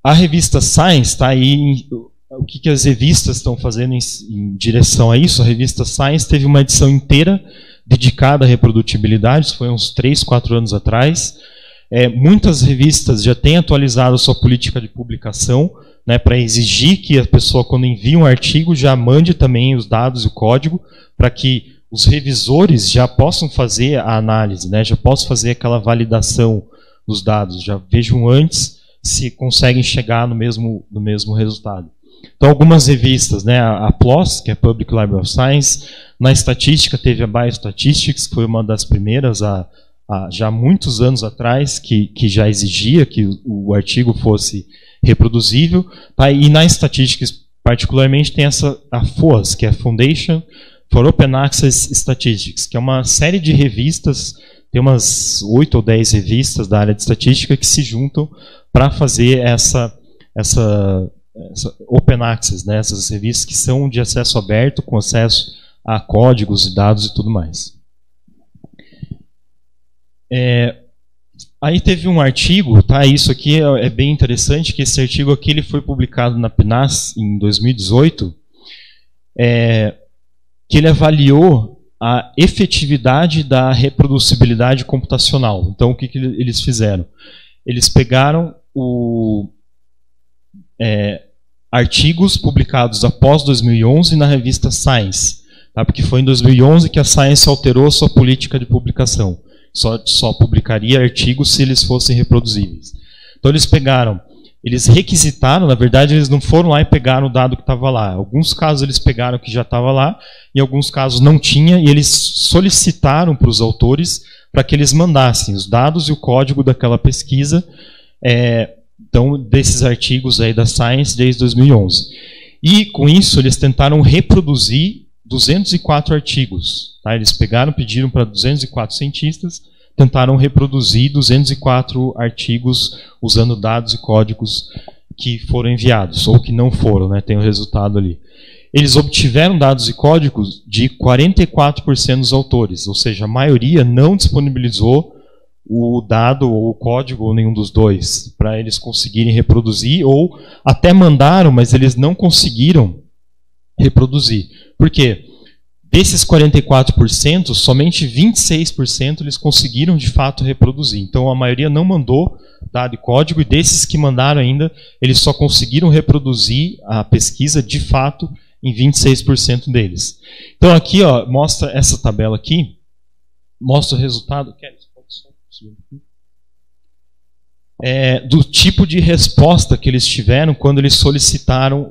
A revista Science está aí, o que as revistas estão fazendo em direção a isso? A revista Science teve uma edição inteira dedicada à reprodutibilidade, isso foi uns 3, 4 anos atrás. Muitas revistas já têm atualizado a sua política de publicação, né, para exigir que a pessoa, quando envia um artigo, já mande também os dados e o código, para que os revisores já possam fazer a análise, né, já possam fazer aquela validação dos dados, já vejam antes se conseguem chegar no mesmo resultado. Então, algumas revistas, né, a PLOS, que é Public Library of Science, na estatística teve a Biostatistics, que foi uma das primeiras já há muitos anos atrás, que já exigia que o artigo fosse reproduzível. Tá? E na Statistics, particularmente, tem a FOAS, que é a Foundation for Open Access Statistics, que é uma série de revistas, tem umas 8 ou 10 revistas da área de estatística que se juntam para fazer essa Open Access, né? Essas revistas que são de acesso aberto, com acesso a códigos, dados e tudo mais. Aí teve um artigo, tá? Isso aqui é bem interessante, que esse artigo aqui ele foi publicado na PNAS em 2018, que ele avaliou a efetividade da reproducibilidade computacional. Então, o que eles fizeram? Eles pegaram artigos publicados após 2011 na revista Science, tá? Porque foi em 2011 que a Science alterou sua política de publicação. Só publicaria artigos se eles fossem reproduzíveis. Então eles requisitaram, na verdade eles não foram lá e pegaram o dado que estava lá. Em alguns casos eles pegaram o que já estava lá, em alguns casos não tinha, e eles solicitaram para os autores para que eles mandassem os dados e o código daquela pesquisa, então, desses artigos aí da Science desde 2011. E com isso eles tentaram reproduzir 204 artigos. Tá? Eles pediram para 204 cientistas, tentaram reproduzir 204 artigos usando dados e códigos que foram enviados, ou que não foram, né? Tem o resultado ali. Eles obtiveram dados e códigos de 44% dos autores, ou seja, a maioria não disponibilizou o dado ou o código, ou nenhum dos dois, para eles conseguirem reproduzir, ou até mandaram, mas eles não conseguiram reproduzir. Por quê? Desses 44%, somente 26% eles conseguiram de fato reproduzir. Então a maioria não mandou dado e código, e desses que mandaram ainda, eles só conseguiram reproduzir a pesquisa de fato em 26% deles. Então aqui, ó, mostra essa tabela aqui, mostra o resultado do tipo de resposta que eles tiveram quando eles solicitaram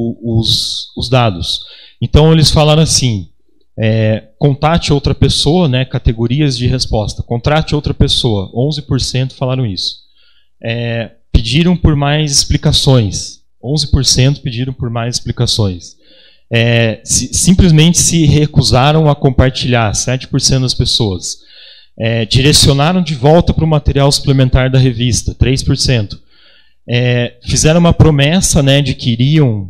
os dados. Então eles falaram assim: contate outra pessoa, né, categorias de resposta. Contate outra pessoa, 11% falaram isso. Pediram por mais explicações, 11% pediram por mais explicações. Simplesmente se recusaram a compartilhar, 7% das pessoas. Direcionaram de volta para o material suplementar da revista, 3%. Fizeram uma promessa, né, de que iriam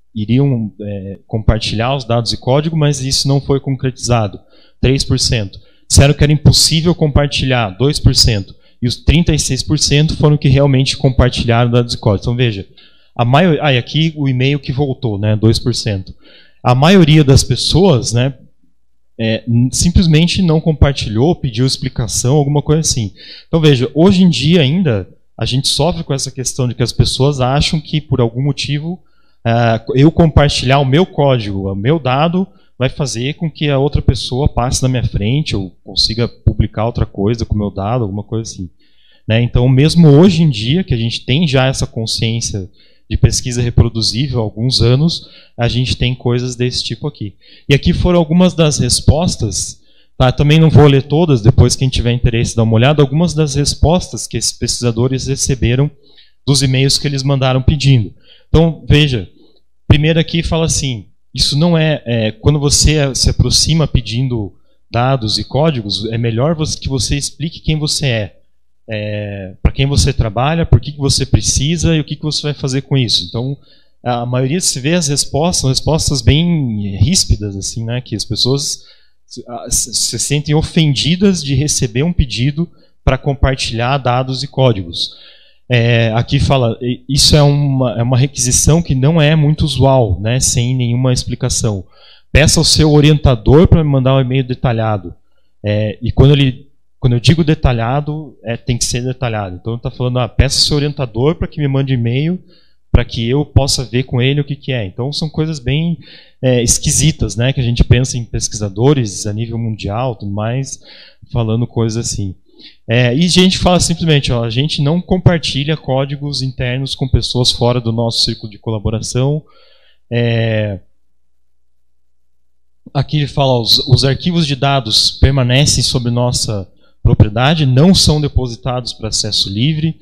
compartilhar os dados e código, mas isso não foi concretizado, 3%. Disseram que era impossível compartilhar, 2%. E os 36% foram que realmente compartilharam dados e código. Então veja, e aqui o e-mail que voltou, né, 2%. A maioria das pessoas, né, simplesmente não compartilhou, pediu explicação, alguma coisa assim. Então veja, hoje em dia ainda a gente sofre com essa questão de que as pessoas acham que por algum motivo eu compartilhar o meu código, o meu dado, vai fazer com que a outra pessoa passe na minha frente ou consiga publicar outra coisa com o meu dado, alguma coisa assim. Né? Então mesmo hoje em dia, que a gente tem já essa consciência de pesquisa reproduzível há alguns anos, a gente tem coisas desse tipo aqui. E aqui foram algumas das respostas, tá? Também não vou ler todas, depois quem tiver interesse dá uma olhada, algumas das respostas que esses pesquisadores receberam dos e-mails que eles mandaram pedindo. Então, veja, primeiro aqui fala assim, isso não quando você se aproxima pedindo dados e códigos, é melhor que você explique quem você é. Para quem você trabalha, por que você precisa e o que você vai fazer com isso. Então, a maioria se vê as respostas, são respostas bem ríspidas, assim, né, que as pessoas se sentem ofendidas de receber um pedido para compartilhar dados e códigos. Aqui fala, isso é uma requisição que não é muito usual, né, sem nenhuma explicação. Peça ao seu orientador para me mandar um e-mail detalhado. E quando eu digo detalhado, tem que ser detalhado. Então, está falando, peça ao seu orientador para que me mande e-mail, para que eu possa ver com ele o que é. Então, são coisas bem esquisitas, né, que a gente pensa em pesquisadores a nível mundial, tudo mais, falando coisas assim. E a gente fala simplesmente, a gente não compartilha códigos internos com pessoas fora do nosso círculo de colaboração. Aqui ele fala, os arquivos de dados permanecem sob nossa propriedade, não são depositados para acesso livre.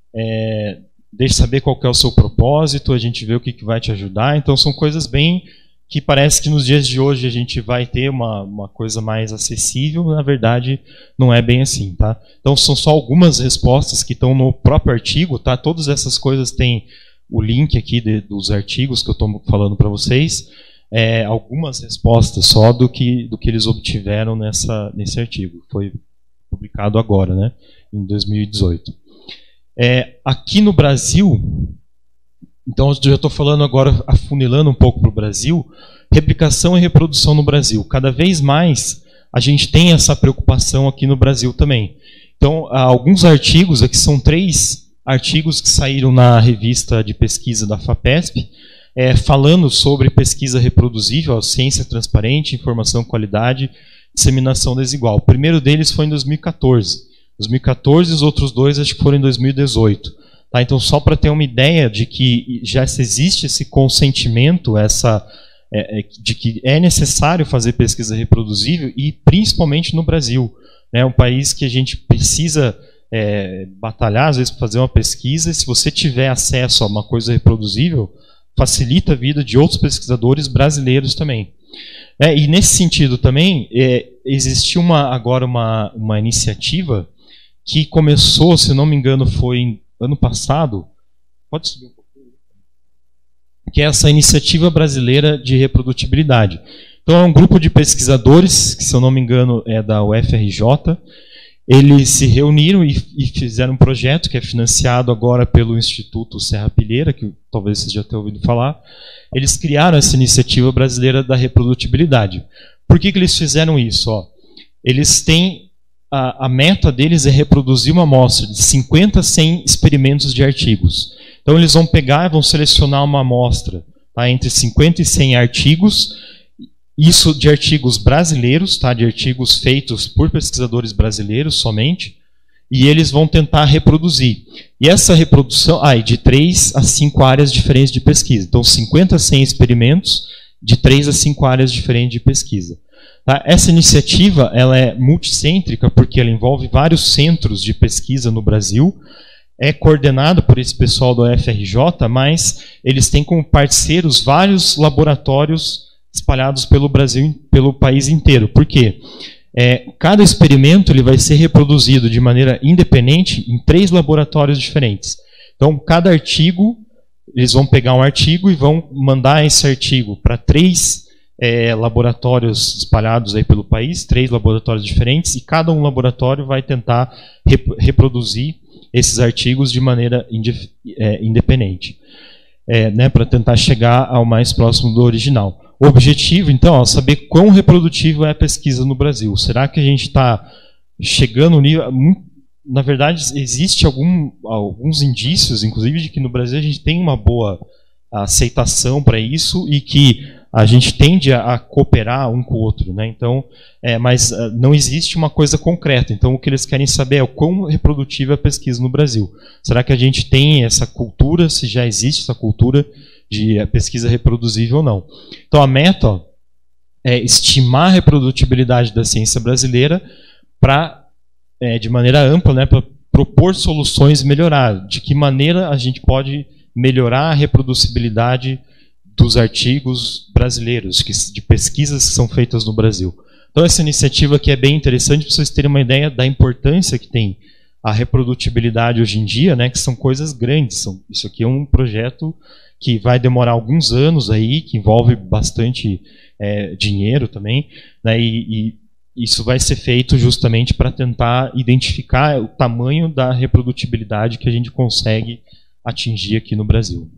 Deixe saber qual que é o seu propósito, a gente vê o que vai te ajudar. Então são coisas bem que parece que nos dias de hoje a gente vai ter uma coisa mais acessível, na verdade não é bem assim, tá? Então são só algumas respostas que estão no próprio artigo, tá? Todas essas coisas têm o link aqui dos artigos que eu estou falando para vocês, algumas respostas só do que eles obtiveram nesse artigo, foi publicado agora, né? Em 2018. Aqui no Brasil, então eu já estou falando agora, afunilando um pouco para o Brasil, replicação e reprodução no Brasil. Cada vez mais a gente tem essa preocupação aqui no Brasil também. Então, há alguns artigos, aqui são 3 artigos que saíram na revista de pesquisa da FAPESP, falando sobre pesquisa reproduzível, ciência transparente, informação qualidade, disseminação desigual. O primeiro deles foi em 2014. 2014 e os outros 2 acho que foram em 2018. Tá, então, só para ter uma ideia de que já existe esse consentimento, de que é necessário fazer pesquisa reproduzível, e principalmente no Brasil. É um país que a gente precisa batalhar, às vezes, para fazer uma pesquisa, e se você tiver acesso a uma coisa reproduzível, facilita a vida de outros pesquisadores brasileiros também. E nesse sentido também, existiu agora uma iniciativa que começou, se não me engano, foi ano passado, pode subir um pouquinho, que é essa Iniciativa Brasileira de Reprodutibilidade. Então é um grupo de pesquisadores, que se eu não me engano é da UFRJ, eles se reuniram e fizeram um projeto que é financiado agora pelo Instituto Serra Pilheira, que talvez vocês já tenham ouvido falar. Eles criaram essa Iniciativa Brasileira da Reprodutibilidade. Por que eles fizeram isso? Eles têm a meta deles é reproduzir uma amostra de 50 a 100 experimentos de artigos. Então eles vão pegar e vão selecionar uma amostra, tá, entre 50 e 100 artigos, isso de artigos brasileiros, tá, de artigos feitos por pesquisadores brasileiros somente, e eles vão tentar reproduzir. E essa reprodução, de 3 a 5 áreas diferentes de pesquisa. Então 50 a 100 experimentos de 3 a 5 áreas diferentes de pesquisa. Tá? Essa iniciativa ela é multicêntrica porque ela envolve vários centros de pesquisa no Brasil, é coordenada por esse pessoal do UFRJ, mas eles têm como parceiros vários laboratórios espalhados pelo Brasil, pelo país inteiro. Por quê? Cada experimento ele vai ser reproduzido de maneira independente em 3 laboratórios diferentes. Então, cada artigo, eles vão pegar um artigo e vão mandar esse artigo para 3 laboratórios espalhados aí pelo país, 3 laboratórios diferentes, e cada um laboratório vai tentar reproduzir esses artigos de maneira independente, né, para tentar chegar ao mais próximo do original. O objetivo, então, é saber quão reprodutivo é a pesquisa no Brasil. Será que a gente está chegando no nível... Na verdade, existe alguns indícios, inclusive, de que no Brasil a gente tem uma boa aceitação para isso e que a gente tende a cooperar um com o outro, né? Então, mas não existe uma coisa concreta. Então, o que eles querem saber é o quão reprodutiva é a pesquisa no Brasil. Será que a gente tem essa cultura, se já existe essa cultura de pesquisa reproduzível ou não? Então, a meta é estimar a reprodutibilidade da ciência brasileira para, de maneira ampla, né, para propor soluções e melhorar. De que maneira a gente pode melhorar a reproducibilidade dos artigos brasileiros, de pesquisas que são feitas no Brasil. Então essa iniciativa aqui é bem interessante para vocês terem uma ideia da importância que tem a reprodutibilidade hoje em dia, né, que são coisas grandes. Isso aqui é um projeto que vai demorar alguns anos aí, que envolve bastante dinheiro também, né, e isso vai ser feito justamente para tentar identificar o tamanho da reprodutibilidade que a gente consegue atingir aqui no Brasil.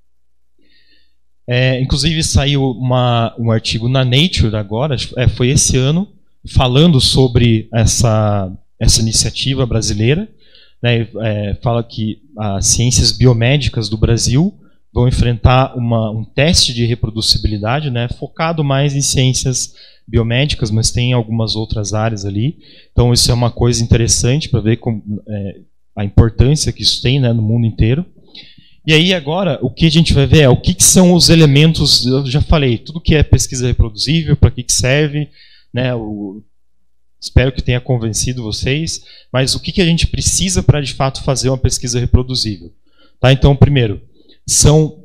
Inclusive saiu um artigo na Nature agora, foi esse ano, falando sobre essa iniciativa brasileira, né, fala que as ciências biomédicas do Brasil vão enfrentar um teste de reproducibilidade, né, focado mais em ciências biomédicas, mas tem algumas outras áreas ali. Então isso é uma coisa interessante para ver a importância que isso tem, né, no mundo inteiro. E aí agora o que a gente vai ver é o que são os elementos, eu já falei, tudo que é pesquisa reproduzível, para que serve, né, espero que tenha convencido vocês, mas o que a gente precisa para de fato fazer uma pesquisa reproduzível. Tá? Então, primeiro, são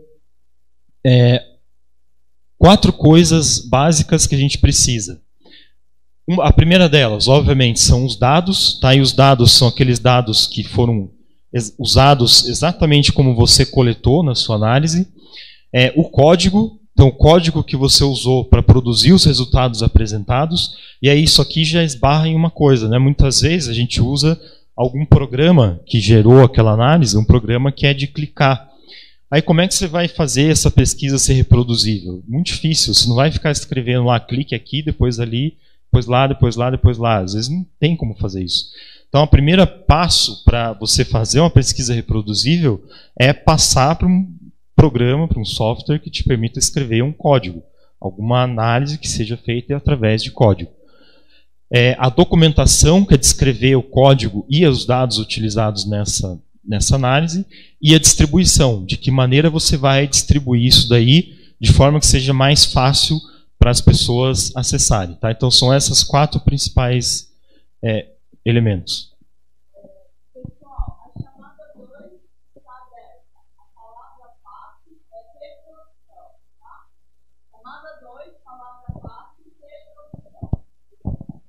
4 coisas básicas que a gente precisa. A primeira delas, obviamente, são os dados, tá? E os dados são aqueles dados que foram usados exatamente como você coletou na sua análise. O código, então o código que você usou para produzir os resultados apresentados, e aí isso aqui já esbarra em uma coisa, né? Muitas vezes a gente usa algum programa que gerou aquela análise, um programa que é de clicar. Aí como é que você vai fazer essa pesquisa ser reproduzível? Muito difícil, você não vai ficar escrevendo lá, clique aqui, depois ali, depois lá, depois lá, depois lá. Às vezes não tem como fazer isso. Então o primeiro passo para você fazer uma pesquisa reproduzível é passar para um programa, para um software que te permita escrever um código. Alguma análise que seja feita através de código. A documentação, que é descrever o código e os dados utilizados nessa análise, e a distribuição, de que maneira você vai distribuir isso daí de forma que seja mais fácil para as pessoas acessarem. Tá? Então são essas 4 principais elementos. Pessoal, a chamada 2 está aberta. A palavra passe é reprodução. Tá? Chamada 2, palavra passe, reprodução.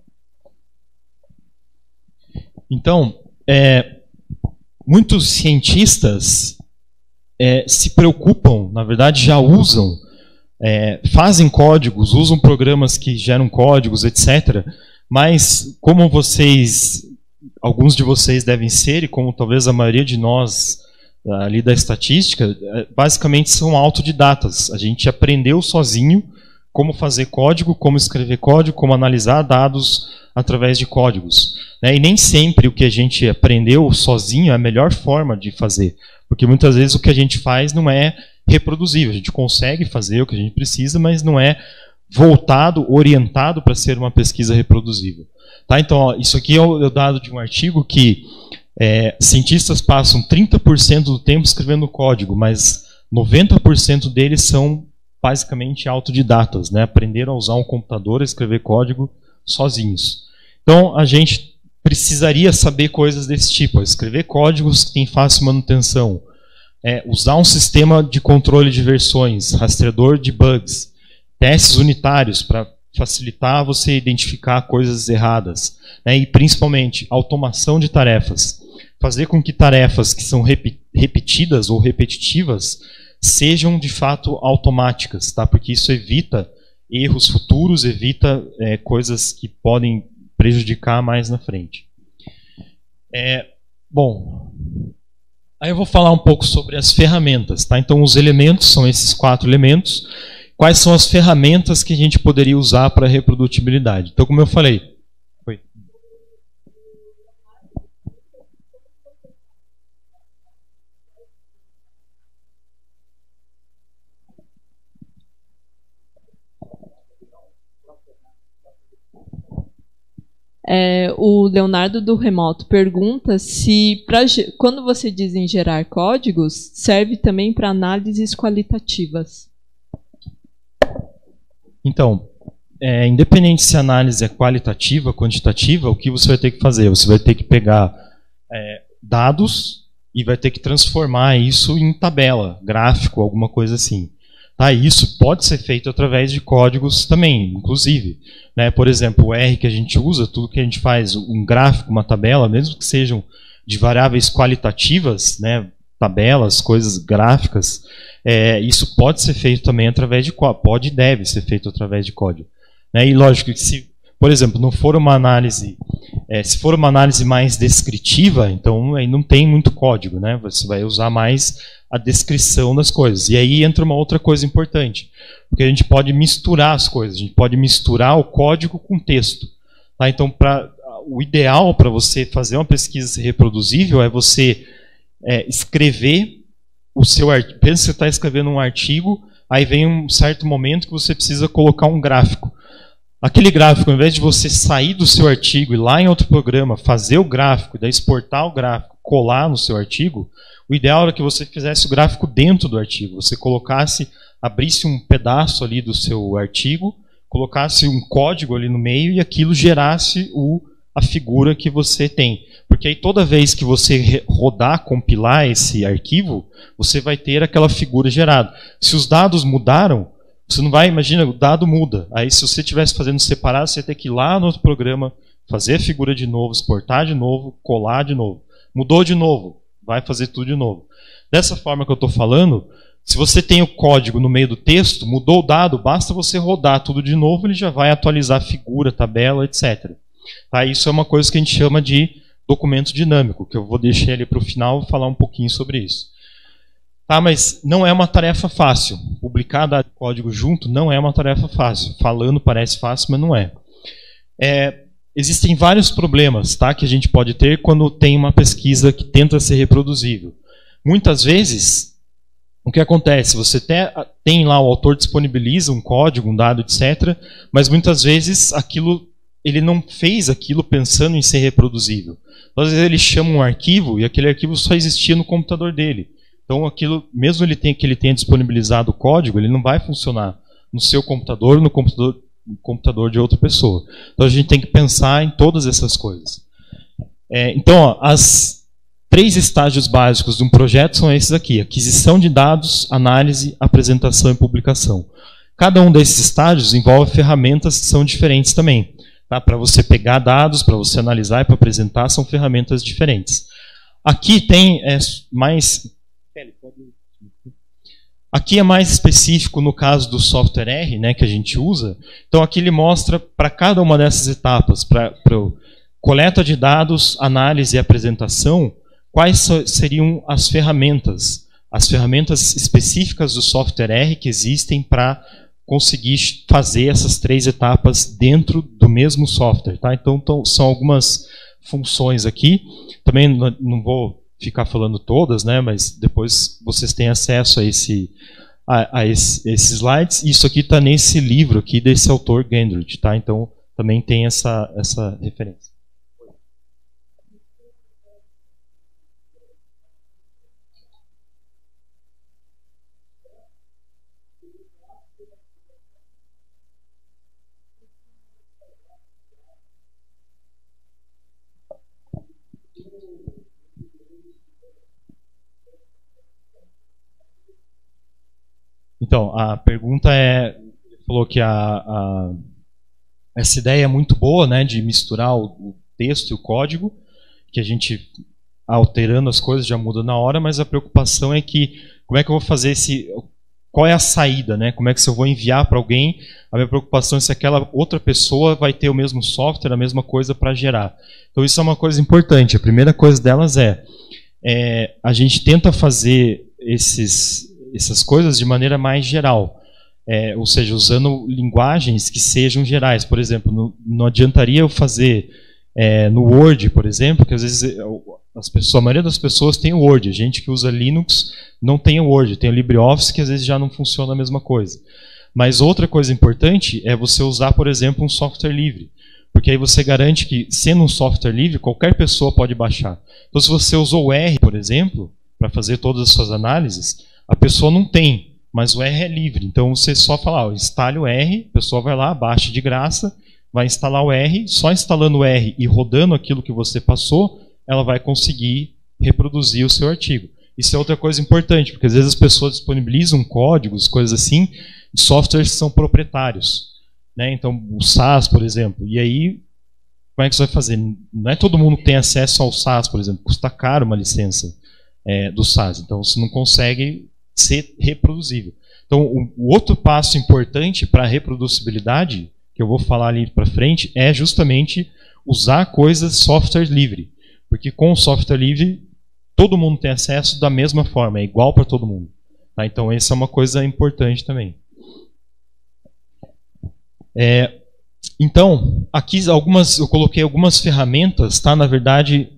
Então, muitos cientistas se preocupam, na verdade já usam, fazem códigos, usam programas que geram códigos, etc. Mas como alguns de vocês devem ser, e como talvez a maioria de nós ali da estatística, basicamente são autodidatas. A gente aprendeu sozinho como fazer código, como escrever código, como analisar dados através de códigos. Né? E nem sempre o que a gente aprendeu sozinho é a melhor forma de fazer. Porque muitas vezes o que a gente faz não é reproduzível. A gente consegue fazer o que a gente precisa, mas não é voltado, orientado para ser uma pesquisa reproduzível. Tá? Então, ó, isso aqui é o dado de um artigo que cientistas passam 30% do tempo escrevendo código, mas 90% deles são basicamente autodidatas, né? Aprenderam a usar um computador e escrever código sozinhos. Então, a gente precisaria saber coisas desse tipo, escrever códigos que têm fácil manutenção, usar um sistema de controle de versões, rastreador de bugs, testes unitários para facilitar você identificar coisas erradas, né? E principalmente automação de tarefas, fazer com que tarefas que são repetidas ou repetitivas sejam de fato automáticas, tá? Porque isso evita erros futuros, evita coisas que podem prejudicar mais na frente. Bom, aí eu vou falar um pouco sobre as ferramentas. Tá? Então os elementos são esses 4 elementos. Quais são as ferramentas que a gente poderia usar para a reprodutibilidade? Então, como eu falei... O Leonardo do Remoto pergunta se, quando você diz em gerar códigos, serve também para análises qualitativas. Então, independente se a análise é qualitativa, quantitativa, o que você vai ter que fazer? Você vai ter que pegar dados e vai ter que transformar isso em tabela, gráfico, alguma coisa assim. Tá? Isso pode ser feito através de códigos também, inclusive. Né? Por exemplo, o R que a gente usa, tudo que a gente faz, um gráfico, uma tabela, mesmo que sejam de variáveis qualitativas, né? Tabelas, coisas gráficas, isso pode ser feito também através de código, pode e deve ser feito através de código. Né? E lógico que se por exemplo, não for uma análise, se for uma análise mais descritiva, então aí não tem muito código, né? Você vai usar mais a descrição das coisas. E aí entra uma outra coisa importante, porque a gente pode misturar as coisas, a gente pode misturar o código com texto. Tá? Então, o ideal para você fazer uma pesquisa reproduzível é você escrever o seu artigo. Pensa que você está escrevendo um artigo, aí vem um certo momento que você precisa colocar um gráfico. Aquele gráfico, ao invés de você sair do seu artigo e ir lá em outro programa, fazer o gráfico, daí exportar o gráfico, colar no seu artigo, o ideal era que você fizesse o gráfico dentro do artigo. Você abrisse um pedaço ali do seu artigo, colocasse um código ali no meio e aquilo gerasse a figura que você tem. Porque aí toda vez que você compilar esse arquivo, você vai ter aquela figura gerada. Se os dados mudaram, você não vai, imagina, o dado muda. Aí se você estivesse fazendo separado, você ia ter que ir lá no outro programa, fazer a figura de novo, exportar de novo, colar de novo. Mudou de novo, vai fazer tudo de novo. Dessa forma que eu estou falando, se você tem o código no meio do texto, mudou o dado, basta você rodar tudo de novo, ele já vai atualizar a figura, tabela, etc. Tá? Isso é uma coisa que a gente chama de documento dinâmico, que eu vou deixar ele para o final e falar um pouquinho sobre isso. Tá, mas não é uma tarefa fácil. Publicar dado e código junto não é uma tarefa fácil. Falando parece fácil, mas não é. Existem vários problemas, tá, que a gente pode ter quando tem uma pesquisa que tenta ser reproduzível. Muitas vezes, o que acontece? Você tem lá, o autor disponibiliza um código, um dado, etc., mas muitas vezes ele não fez aquilo pensando em ser reproduzível. Às vezes ele chama um arquivo e aquele arquivo só existia no computador dele. Então, aquilo, mesmo que ele tenha disponibilizado o código, ele não vai funcionar no seu computador, no computador de outra pessoa. Então, a gente tem que pensar em todas essas coisas. Então, as 3 estágios básicos de um projeto são esses aqui: aquisição de dados, análise, apresentação e publicação. Cada um desses estágios envolve ferramentas que são diferentes também. Tá? Para você pegar dados, para você analisar e para apresentar, são ferramentas diferentes. Aqui tem Aqui é mais específico no caso do software R, né, que a gente usa. Então aqui ele mostra para cada uma dessas etapas, para coleta de dados, análise e apresentação, quais seriam as ferramentas específicas do software R que existem para conseguir fazer essas 3 etapas dentro do mesmo software. Tá? Então são algumas funções aqui. Também não vou ficar falando todas, né, mas depois vocês têm acesso a esses slides. Isso aqui está nesse livro aqui desse autor Gendrich, tá? Então também tem essa referência. Então, a pergunta falou que essa ideia é muito boa, né, de misturar o texto e o código, que a gente, alterando as coisas, já muda na hora, mas a preocupação é que, como é que eu vou fazer qual é a saída, né? Como é que se eu vou enviar para alguém, a minha preocupação é se aquela outra pessoa vai ter o mesmo software, a mesma coisa para gerar. Então isso é uma coisa importante. A primeira coisa delas a gente tenta fazer essas coisas de maneira mais geral. Ou seja, usando linguagens que sejam gerais. Por exemplo, não adiantaria eu fazer no Word, por exemplo, que às vezes a maioria das pessoas tem o Word. A gente que usa Linux não tem o Word, tem o LibreOffice, que às vezes já não funciona a mesma coisa. Mas outra coisa importante é você usar, por exemplo, um software livre. Porque aí você garante que, sendo um software livre, qualquer pessoa pode baixar. Então, se você usou o R, por exemplo, para fazer todas as suas análises, a pessoa não tem, mas o R é livre. Então, você só fala, instale o R, a pessoa vai lá, baixa de graça, vai instalar o R, só instalando o R e rodando aquilo que você passou, ela vai conseguir reproduzir o seu artigo. Isso é outra coisa importante, porque às vezes as pessoas disponibilizam códigos, coisas assim, de softwares que são proprietários. Né? Então, o SAS, por exemplo. E aí, como é que você vai fazer? Não é todo mundo que tem acesso ao SAS, por exemplo. Custa caro uma licença do SAS. Então, você não consegue ser reproduzível. Então, o outro passo importante para a reproducibilidade, que eu vou falar ali para frente, é justamente usar coisas software livre. Porque com o software livre, todo mundo tem acesso da mesma forma, é igual para todo mundo. Tá? Então, essa é uma coisa importante também. Então, aqui eu coloquei algumas ferramentas, tá? Na verdade,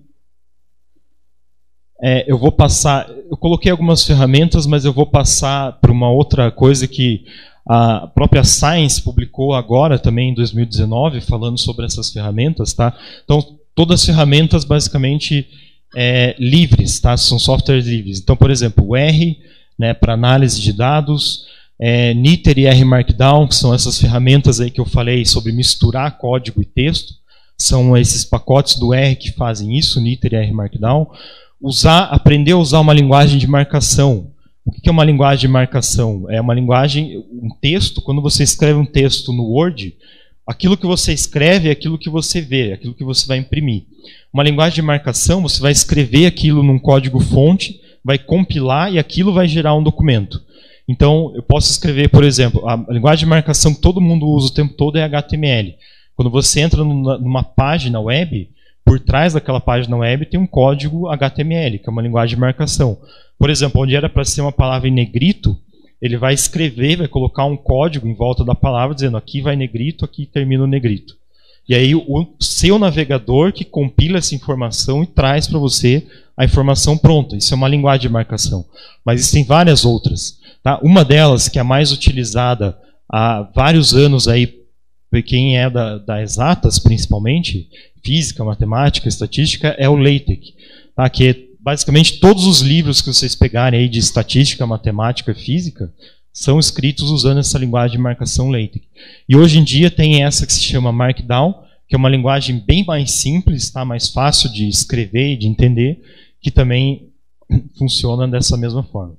eu coloquei algumas ferramentas, mas eu vou passar para uma outra coisa que a própria Science publicou agora também em 2019, falando sobre essas ferramentas, tá? Então, todas as ferramentas basicamente livres, tá? São softwares livres. Então, por exemplo, o R, né, para análise de dados, Knitr e R Markdown, que são essas ferramentas aí que eu falei sobre misturar código e texto, são esses pacotes do R que fazem isso, Knitr e R Markdown. Aprender a usar uma linguagem de marcação. O que é uma linguagem de marcação? É uma linguagem, um texto, quando você escreve um texto no Word, aquilo que você escreve é aquilo que você vê, é aquilo que você vai imprimir. Uma linguagem de marcação, você vai escrever aquilo num código-fonte, vai compilar e aquilo vai gerar um documento. Então, eu posso escrever, por exemplo, a linguagem de marcação que todo mundo usa o tempo todo é HTML. Quando você entra numa página web, por trás daquela página web tem um código HTML, que é uma linguagem de marcação. Por exemplo, onde era para ser uma palavra em negrito, ele vai escrever, vai colocar um código em volta da palavra, dizendo aqui vai negrito, aqui termina o negrito. E aí o seu navegador que compila essa informação e traz para você a informação pronta. Isso é uma linguagem de marcação. Mas existem várias outras. Tá? Uma delas, que é a mais utilizada há vários anos aí, por quem é da exatas principalmente, física, matemática, estatística, é o LaTeX. Tá? Que é basicamente todos os livros que vocês pegarem aí de estatística, matemática e física são escritos usando essa linguagem de marcação LaTeX. E hoje em dia tem essa que se chama Markdown, que é uma linguagem bem mais simples, tá? Mais fácil de escrever e de entender, que também funciona dessa mesma forma.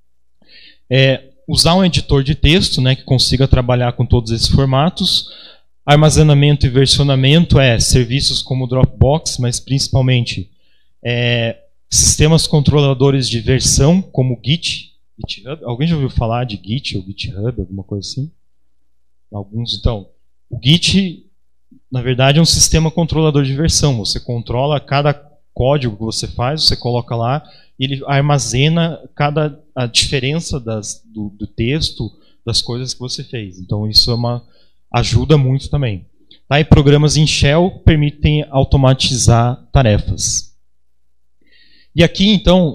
Usar um editor de texto, né, que consiga trabalhar com todos esses formatos. Armazenamento e versionamento serviços como Dropbox, mas principalmente sistemas controladores de versão, como GitHub. Alguém já ouviu falar de Git ou GitHub, alguma coisa assim? Alguns, então. O Git, na verdade, é um sistema controlador de versão. Você controla cada código que você faz, você coloca lá, e ele armazena a diferença do texto, das coisas que você fez. Então, isso ajuda muito também. Tá? E programas em Shell permitem automatizar tarefas. E aqui, então,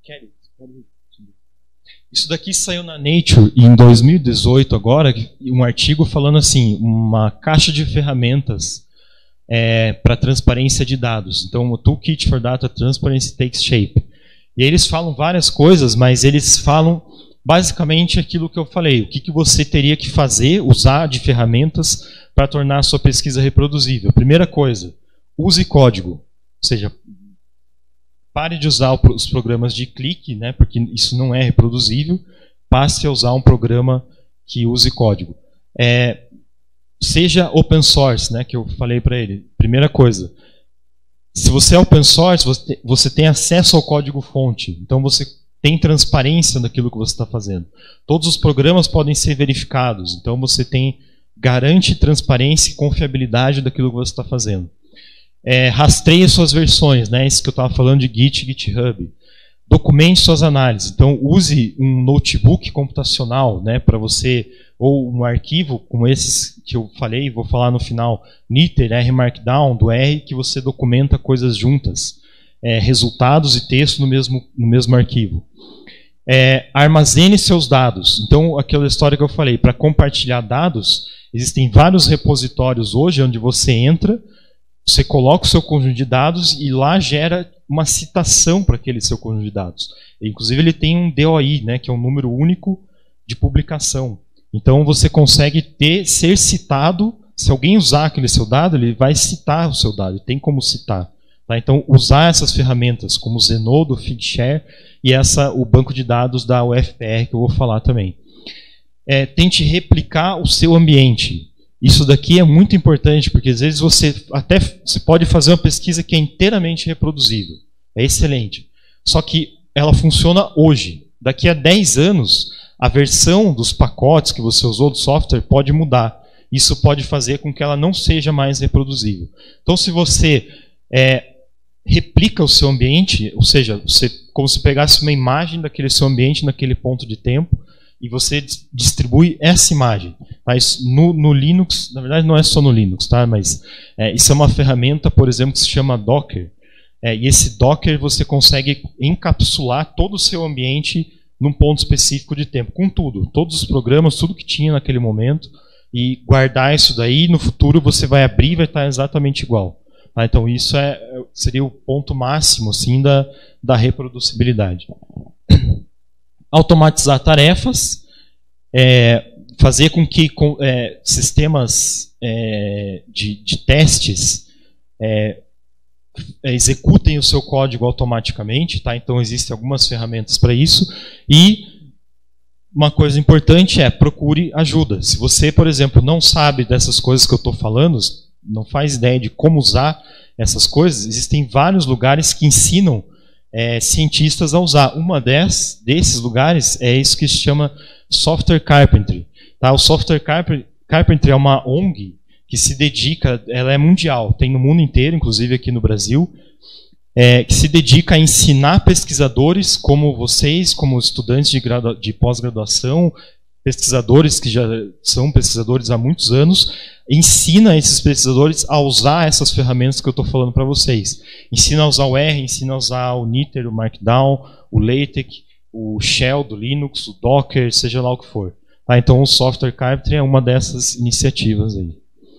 isso daqui saiu na Nature em 2018 agora, um artigo falando assim, uma caixa de ferramentas para transparência de dados. Então, o Toolkit for Data Transparency Takes Shape. E aí eles falam várias coisas, mas eles falam basicamente aquilo que eu falei. O que você teria que fazer, usar de ferramentas para tornar a sua pesquisa reproduzível. Primeira coisa, use código. Ou seja, pare de usar os programas de clique, né, porque isso não é reproduzível. Passe a usar um programa que use código. Seja open source, né, que eu falei para ele. Primeira coisa. Se você é open source, você tem acesso ao código-fonte. Então você tem transparência daquilo que você está fazendo. Todos os programas podem ser verificados. Então você garante transparência e confiabilidade daquilo que você está fazendo. Rastreie suas versões, né? Isso que eu estava falando de Git, GitHub. Documente suas análises. Então use um notebook computacional, né, para você, ou um arquivo como esses que eu falei, vou falar no final, Knitr, R Markdown, do R, que você documenta coisas juntas, resultados e texto no mesmo arquivo. Armazene seus dados. Então, aquela história que eu falei, para compartilhar dados, existem vários repositórios hoje, onde você entra, você coloca o seu conjunto de dados e lá gera uma citação para aquele seu conjunto de dados. Inclusive, ele tem um DOI, né, que é um número único de publicação. Então, você consegue ser citado. Se alguém usar aquele seu dado, ele vai citar o seu dado. Ele tem como citar. Tá? Então, usar essas ferramentas como o Zenodo, o Figshare e o banco de dados da UFPR, que eu vou falar também. Tente replicar o seu ambiente. Isso daqui é muito importante, porque às vezes você pode fazer uma pesquisa que é inteiramente reproduzível. É excelente. Só que ela funciona hoje. Daqui a 10 anos, a versão dos pacotes que você usou do software pode mudar. isso pode fazer com que ela não seja mais reproduzível. Então, se você replica o seu ambiente, ou seja, como se pegasse uma imagem daquele seu ambiente naquele ponto de tempo, e você distribui essa imagem. Tá? Isso no Linux, na verdade não é só no Linux, tá? Mas isso é uma ferramenta, por exemplo, que se chama Docker. E esse Docker você consegue encapsular todo o seu ambiente num ponto específico de tempo, com tudo, todos os programas, tudo que tinha naquele momento, e guardar isso daí, no futuro você vai abrir e vai estar exatamente igual. Tá? Então isso seria o ponto máximo assim, da reproducibilidade. Automatizar tarefas, fazer com que sistemas de testes executem o seu código automaticamente, tá? Então existem algumas ferramentas para isso. E uma coisa importante procure ajuda. Se você, por exemplo, não sabe dessas coisas que eu estou falando, não faz ideia de como usar essas coisas, existem vários lugares que ensinam cientistas a usar. Uma desses lugares é isso que se chama Software Carpentry. Tá? O Software Carpentry é uma ONG que se dedica, ela é mundial, tem no mundo inteiro, inclusive aqui no Brasil, que se dedica a ensinar pesquisadores como vocês, como estudantes de pós-graduação, pesquisadores que já são pesquisadores há muitos anos, ensina esses pesquisadores a usar essas ferramentas que eu estou falando para vocês. Ensina a usar o R, ensina a usar o Knitr, o Markdown, o LaTeX, o Shell do Linux, o Docker, seja lá o que for. Tá? Então o Software Carpentry é uma dessas iniciativas aí.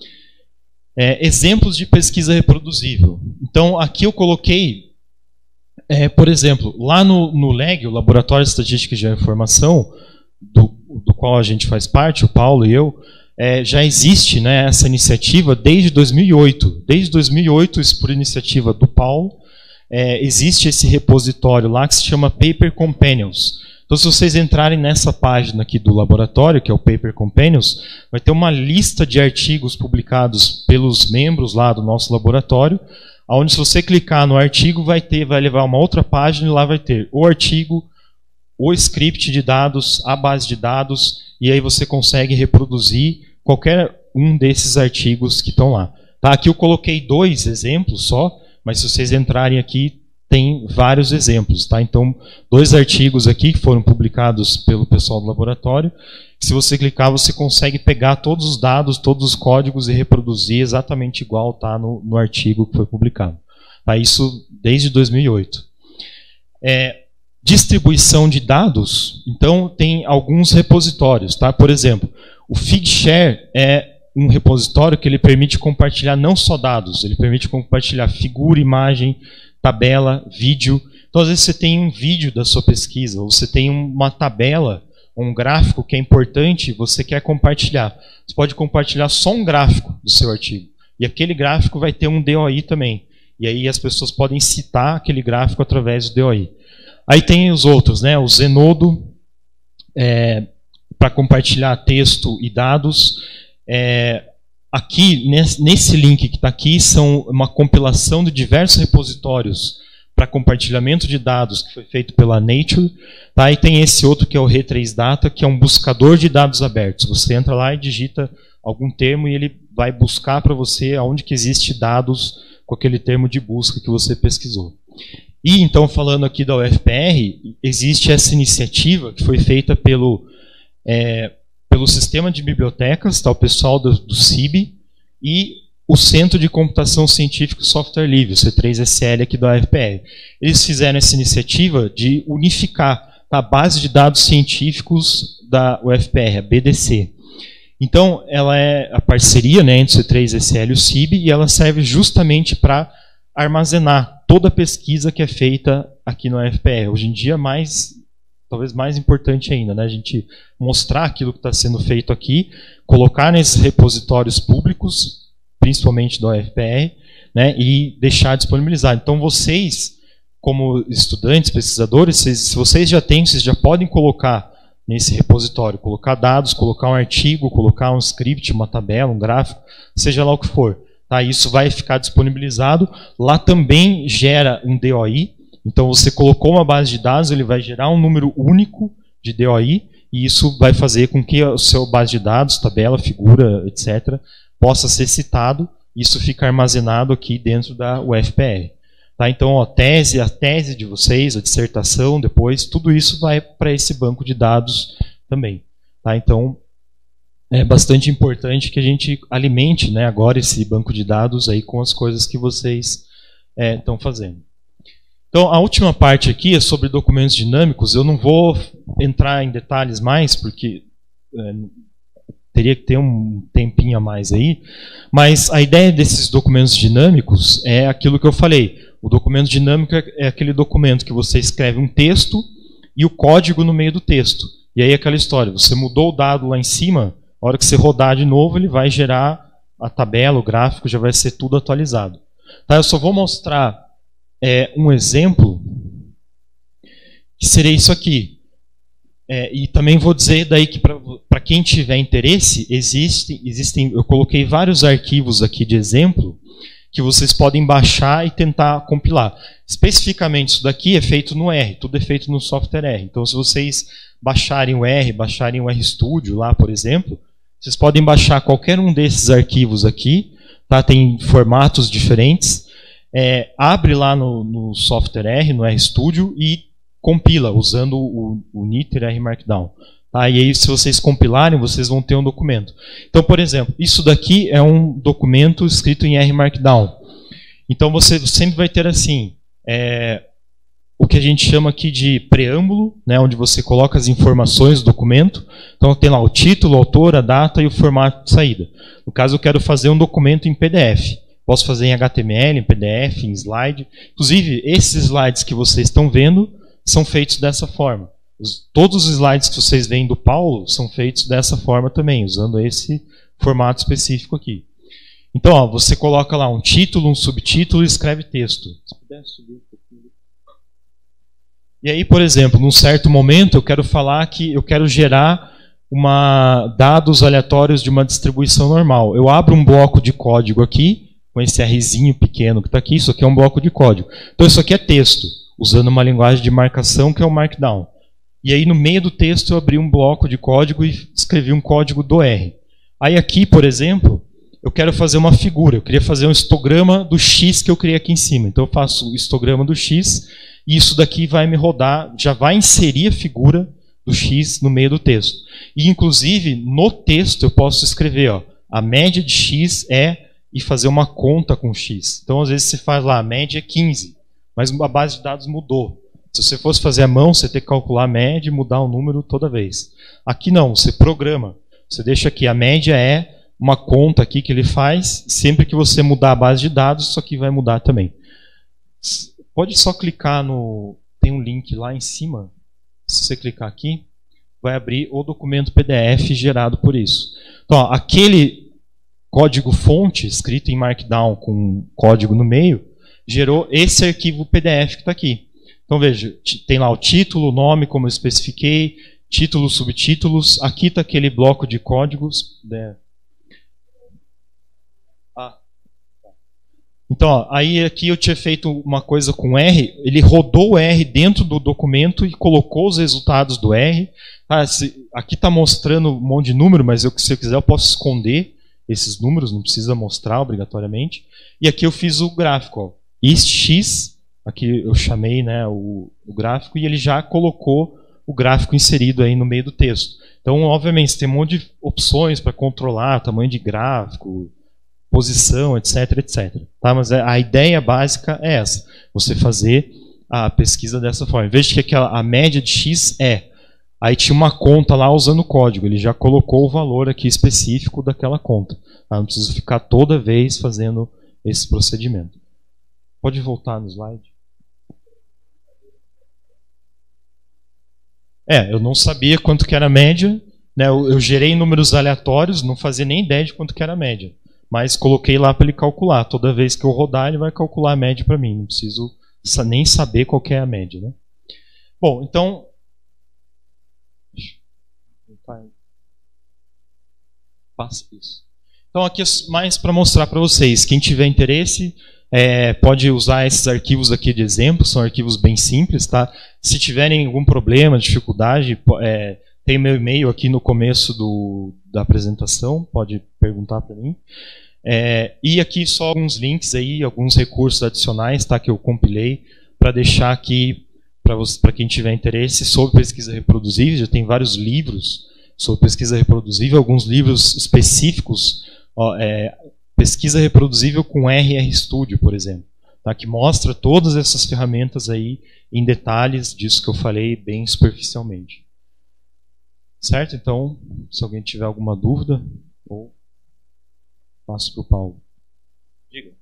Exemplos de pesquisa reproduzível. Então aqui eu coloquei, por exemplo, lá no LEG, o Laboratório de Estatística e Geoinformação, do qual a gente faz parte, o Paulo e eu, já existe, né, essa iniciativa desde 2008. Desde 2008, isso por iniciativa do Paulo, existe esse repositório lá que se chama Paper Companions. Então, se vocês entrarem nessa página aqui do laboratório, que é o Paper Companions, vai ter uma lista de artigos publicados pelos membros lá do nosso laboratório, onde se você clicar no artigo, vai levar uma outra página e lá vai ter o artigo, o script de dados, a base de dados, e aí você consegue reproduzir qualquer um desses artigos que estão lá. Tá? Aqui eu coloquei 2 exemplos só, mas se vocês entrarem aqui, tem vários exemplos. Tá? Então, 2 artigos aqui que foram publicados pelo pessoal do laboratório. Se você clicar, você consegue pegar todos os dados, todos os códigos e reproduzir exatamente igual tá, no artigo que foi publicado. Tá? Isso desde 2008. Distribuição de dados, então tem alguns repositórios. Tá? Por exemplo, o Figshare é um repositório que ele permite compartilhar não só dados, ele permite compartilhar figura, imagem, tabela, vídeo. Então, às vezes, você tem um vídeo da sua pesquisa, ou você tem uma tabela, um gráfico que é importante, você quer compartilhar. Você pode compartilhar só um gráfico do seu artigo. E aquele gráfico vai ter um DOI também. E aí as pessoas podem citar aquele gráfico através do DOI. Aí tem os outros, né? O Zenodo, para compartilhar texto e dados. Aqui, nesse link que está aqui, são uma compilação de diversos repositórios para compartilhamento de dados que foi feito pela Nature. Tá? E tem esse outro que é o R3Data, que é um buscador de dados abertos. Você entra lá e digita algum termo e ele vai buscar para você onde que existe dados com aquele termo de busca que você pesquisou. E então, falando aqui da UFPR, existe essa iniciativa que foi feita pelo sistema de bibliotecas, tá, o pessoal do CIB, e o Centro de Computação Científica e Software Livre, o C3SL aqui da UFPR. Eles fizeram essa iniciativa de unificar a base de dados científicos da UFPR, a BDC. Então, ela é a parceria, né, entre o C3SL e o CIB, e ela serve justamente para armazenar toda a pesquisa que é feita aqui na UFPR. Hoje em dia, talvez mais importante ainda, né? A gente mostrar aquilo que está sendo feito aqui, colocar nesses repositórios públicos, principalmente da UFPR, né? E deixar disponibilizado. Então vocês, como estudantes, pesquisadores, se vocês já têm, vocês já podem colocar nesse repositório, colocar dados, colocar um artigo, colocar um script, uma tabela, um gráfico, seja lá o que for. Tá? Isso vai ficar disponibilizado. Lá também gera um DOI. Então, você colocou uma base de dados, ele vai gerar um número único de DOI, e isso vai fazer com que o seu base de dados, tabela, figura, etc., possa ser citado, isso fica armazenado aqui dentro da UFPR. Tá? Então, ó, a tese de vocês, a dissertação, depois, tudo isso vai para esse banco de dados também. Tá? Então, é bastante importante que a gente alimente, né, agora esse banco de dados aí com as coisas que vocês estão fazendo. Então, a última parte aqui é sobre documentos dinâmicos. Eu não vou entrar em detalhes mais, porque teria que ter um tempinho a mais aí. Mas a ideia desses documentos dinâmicos é aquilo que eu falei. O documento dinâmico é aquele documento que você escreve um texto e o código no meio do texto. E aí aquela história, você mudou o dado lá em cima, a hora que você rodar de novo, ele vai gerar a tabela, o gráfico, já vai ser tudo atualizado. Tá, eu só vou mostrar um exemplo, que seria isso aqui. E também vou dizer daí que para quem tiver interesse, existem, eu coloquei vários arquivos aqui de exemplo, que vocês podem baixar e tentar compilar. Especificamente isso daqui é feito no R, tudo é feito no software R. Então se vocês baixarem o R, baixarem o RStudio lá, por exemplo, vocês podem baixar qualquer um desses arquivos aqui, tá? Tem formatos diferentes, abre lá no software R, no RStudio, e compila, usando o Knitr R Markdown. Tá? E aí, se vocês compilarem, vocês vão ter um documento. Então, por exemplo, isso daqui é um documento escrito em R Markdown. Então, você sempre vai ter assim, o que a gente chama aqui de preâmbulo, né, onde você coloca as informações do documento. Então, tem lá o título, o autor, a data e o formato de saída. No caso, eu quero fazer um documento em PDF. Posso fazer em HTML, em PDF, em slide. Inclusive, esses slides que vocês estão vendo são feitos dessa forma. Todos os slides que vocês veem do Paulo são feitos dessa forma também, usando esse formato específico aqui. Então, ó, você coloca lá um título, um subtítulo e escreve texto. Se puder subir um pouquinho. E aí, por exemplo, num certo momento eu quero falar que eu quero gerar dados aleatórios de uma distribuição normal. Eu abro um bloco de código aqui, com esse Rzinho pequeno que está aqui, isso aqui é um bloco de código. Então isso aqui é texto, usando uma linguagem de marcação que é o Markdown. E aí no meio do texto eu abri um bloco de código e escrevi um código do R. Aí aqui, por exemplo, eu quero fazer uma figura, eu queria fazer um histograma do X que eu criei aqui em cima. Então eu faço o histograma do X e isso daqui vai me rodar, já vai inserir a figura do X no meio do texto. E inclusive no texto eu posso escrever, ó, a média de X e fazer uma conta com X. Então às vezes você faz lá, a média é 15, mas a base de dados mudou. Se você fosse fazer à mão, você tem que calcular a média e mudar o número toda vez. Aqui não, você programa. Você deixa aqui, a média é uma conta aqui que ele faz, sempre que você mudar a base de dados, isso aqui vai mudar também. Pode só clicar no... Tem um link lá em cima. Se você clicar aqui, vai abrir o documento PDF gerado por isso. Então, ó, aquele código fonte, escrito em Markdown com código no meio, gerou esse arquivo PDF que está aqui. Então veja, tem lá o título, o nome, como eu especifiquei, títulos, subtítulos. Aqui está aquele bloco de códigos. Então, ó, aí aqui eu tinha feito uma coisa com R, ele rodou o R dentro do documento e colocou os resultados do R. Aqui está mostrando um monte de número, mas se eu quiser eu posso esconder esses números, não precisa mostrar obrigatoriamente. E aqui eu fiz o gráfico, ó, X. Aqui eu chamei, né, o gráfico e ele já colocou o gráfico inserido aí no meio do texto. Então, obviamente, você tem um monte de opções para controlar tamanho de gráfico, posição, etc, etc. Tá? Mas a ideia básica é essa, você fazer a pesquisa dessa forma. Em vez de que a média de X aí tinha uma conta lá usando o código, ele já colocou o valor aqui específico daquela conta. Tá? Não precisa ficar toda vez fazendo esse procedimento. Pode voltar no slide. Eu não sabia quanto que era a média, né? Eu gerei números aleatórios, não fazia nem ideia de quanto que era a média. Mas coloquei lá para ele calcular. Toda vez que eu rodar, ele vai calcular a média para mim. Não preciso nem saber qual que é a média, né? Bom, então... Passa isso. Então aqui é mais para mostrar para vocês. Quem tiver interesse... pode usar esses arquivos aqui de exemplo, são arquivos bem simples, tá? Se tiverem algum problema, dificuldade, tem meu e-mail aqui no começo da apresentação, pode perguntar para mim. E aqui só alguns links aí, alguns recursos adicionais, tá, que eu compilei para deixar aqui para quem tiver interesse sobre pesquisa reproduzível. Já tem vários livros sobre pesquisa reproduzível, alguns livros específicos, pesquisa reproduzível com RStudio, por exemplo, tá, que mostra todas essas ferramentas aí em detalhes disso que eu falei bem superficialmente. Certo? Então, se alguém tiver alguma dúvida, ou passo para o Paulo. Diga.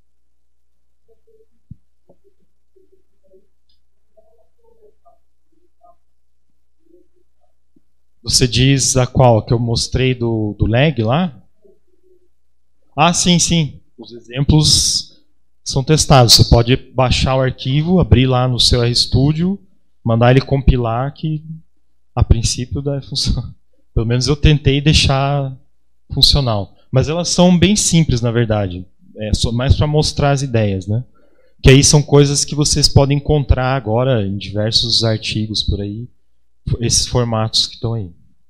Você diz a qual? Que eu mostrei do lag lá? Ah, sim, sim. Os exemplos são testados. Você pode baixar o arquivo, abrir lá no seu RStudio, mandar ele compilar, que a princípio deve funcionar. Pelo menos eu tentei deixar funcional. Mas elas são bem simples, na verdade. Só mais para mostrar as ideias, né? Que aí são coisas que vocês podem encontrar agora em diversos artigos por aí. Esses formatos que estão aí.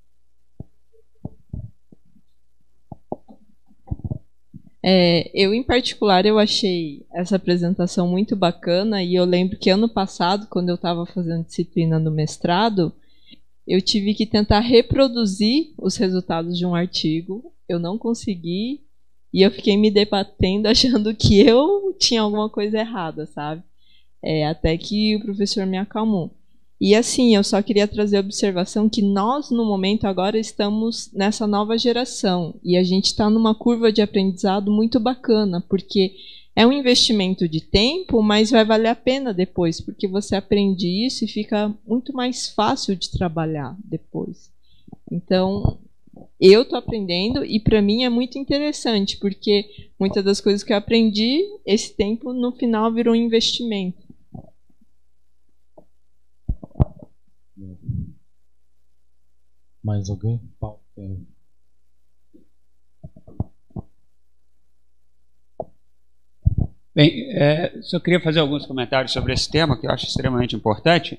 Eu, em particular, eu achei essa apresentação muito bacana e eu lembro que ano passado, quando eu estava fazendo disciplina no mestrado, eu tive que tentar reproduzir os resultados de um artigo. Eu não consegui e eu fiquei me debatendo achando que eu tinha alguma coisa errada, sabe? Até que o professor me acalmou. E assim, eu só queria trazer a observação que nós, no momento, agora estamos nessa nova geração. E a gente está numa curva de aprendizado muito bacana, porque é um investimento de tempo, mas vai valer a pena depois, porque você aprende isso e fica muito mais fácil de trabalhar depois. Então, eu estou aprendendo e para mim é muito interessante, porque muitas das coisas que eu aprendi, esse tempo, no final, virou um investimento. Mais alguém? Bem, só queria fazer alguns comentários sobre esse tema, que eu acho extremamente importante.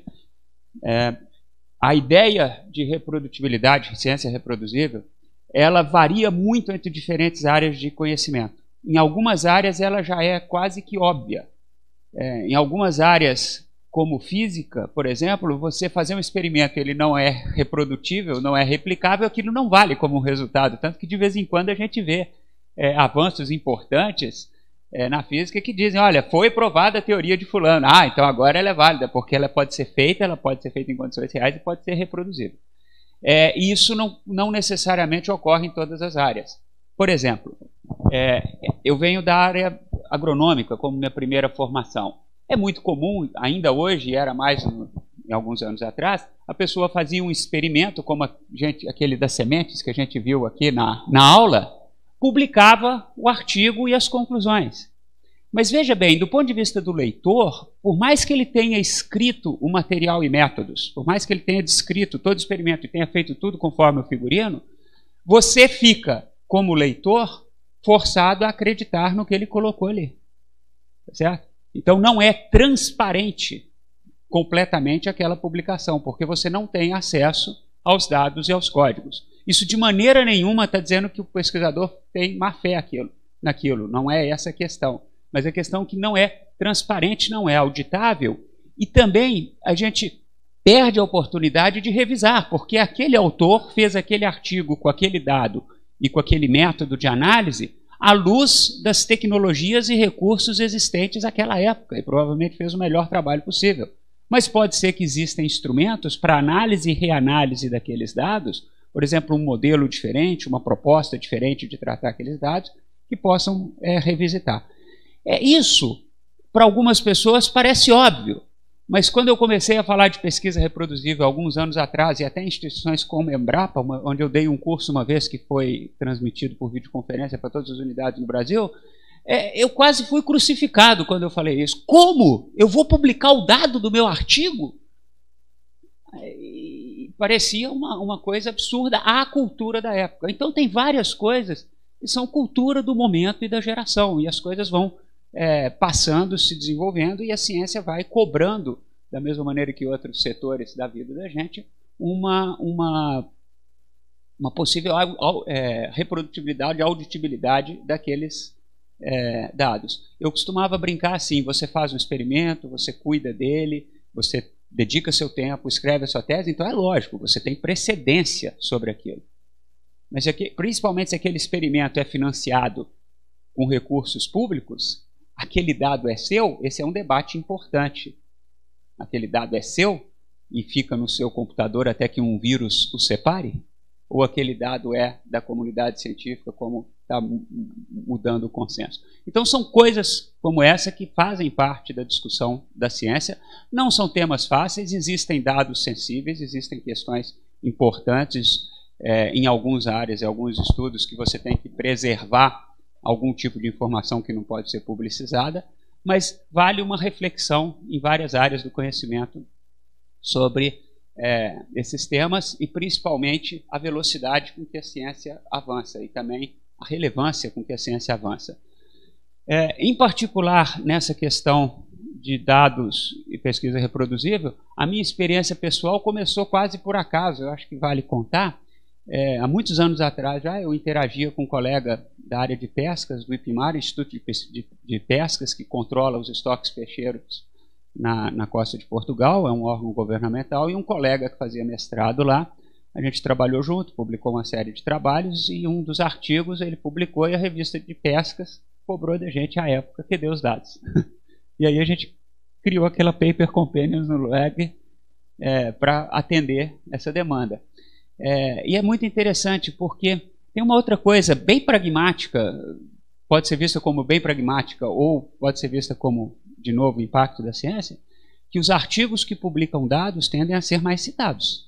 A ideia de reprodutibilidade, ciência reproduzível, ela varia muito entre diferentes áreas de conhecimento. Em algumas áreas ela já é quase que óbvia. Em algumas áreas, como física, por exemplo, você fazer um experimento, ele não é reprodutível, não é replicável, aquilo não vale como um resultado. Tanto que de vez em quando a gente vê avanços importantes na física que dizem, olha, foi provada a teoria de fulano, então agora ela é válida, porque ela pode ser feita em condições reais e pode ser reproduzível. E isso não necessariamente ocorre em todas as áreas. Por exemplo, eu venho da área agronômica como minha primeira formação. É muito comum, ainda hoje, era mais em alguns anos atrás, a pessoa fazia um experimento, como aquele das sementes que a gente viu aqui na aula, publicava o artigo e as conclusões. Mas veja bem, do ponto de vista do leitor, por mais que ele tenha escrito o material e métodos, por mais que ele tenha descrito todo o experimento e tenha feito tudo conforme o figurino, você fica, como leitor, forçado a acreditar no que ele colocou ali. Certo? Então não é transparente completamente aquela publicação, porque você não tem acesso aos dados e aos códigos. Isso de maneira nenhuma está dizendo que o pesquisador tem má fé naquilo, não é essa a questão. Mas a questão é que não é transparente, não é auditável, e também a gente perde a oportunidade de revisar, porque aquele autor fez aquele artigo com aquele dado e com aquele método de análise à luz das tecnologias e recursos existentes naquela época, e provavelmente fez o melhor trabalho possível. Mas pode ser que existam instrumentos para análise e reanálise daqueles dados, por exemplo, um modelo diferente, uma proposta diferente de tratar aqueles dados, que possam revisitar. Isso, para algumas pessoas, parece óbvio, mas quando eu comecei a falar de pesquisa reproduzível alguns anos atrás, e até em instituições como a Embrapa, onde eu dei um curso uma vez que foi transmitido por videoconferência para todas as unidades no Brasil, eu quase fui crucificado quando eu falei isso. Como? Eu vou publicar o dado do meu artigo? Parecia uma coisa absurda à cultura da época. Então tem várias coisas que são cultura do momento e da geração, e as coisas vão passando, se desenvolvendo, e a ciência vai cobrando, da mesma maneira que outros setores da vida da gente, uma possível reprodutibilidade, auditibilidade daqueles dados. Eu costumava brincar assim: você faz um experimento, você cuida dele, você dedica seu tempo, escreve a sua tese, então é lógico, você tem precedência sobre aquilo. Mas principalmente se aquele experimento é financiado com recursos públicos, aquele dado é seu, esse é um debate importante. Aquele dado é seu e fica no seu computador até que um vírus o separe? Ou aquele dado é da comunidade científica, como está mudando o consenso? Então são coisas como essa que fazem parte da discussão da ciência. Não são temas fáceis, existem dados sensíveis, existem questões importantes em algumas áreas, em alguns estudos, que você tem que preservar algum tipo de informação que não pode ser publicizada, mas vale uma reflexão em várias áreas do conhecimento sobre esses temas e principalmente a velocidade com que a ciência avança e também a relevância com que a ciência avança. Em particular, nessa questão de dados e pesquisa reproduzível, a minha experiência pessoal começou quase por acaso, eu acho que vale contar. Há muitos anos atrás já eu interagia com um colega da área de pescas, do IPMAR, Instituto de Pescas, que controla os estoques peixeiros na costa de Portugal, é um órgão governamental, e um colega que fazia mestrado lá. A gente trabalhou junto, publicou uma série de trabalhos, e um dos artigos ele publicou e a revista de pescas cobrou da gente à época que deu os dados. E aí a gente criou aquela Paper Companions no LAG para atender essa demanda. E é muito interessante porque tem uma outra coisa bem pragmática, pode ser vista como bem pragmática ou pode ser vista como, de novo, impacto da ciência, que os artigos que publicam dados tendem a ser mais citados.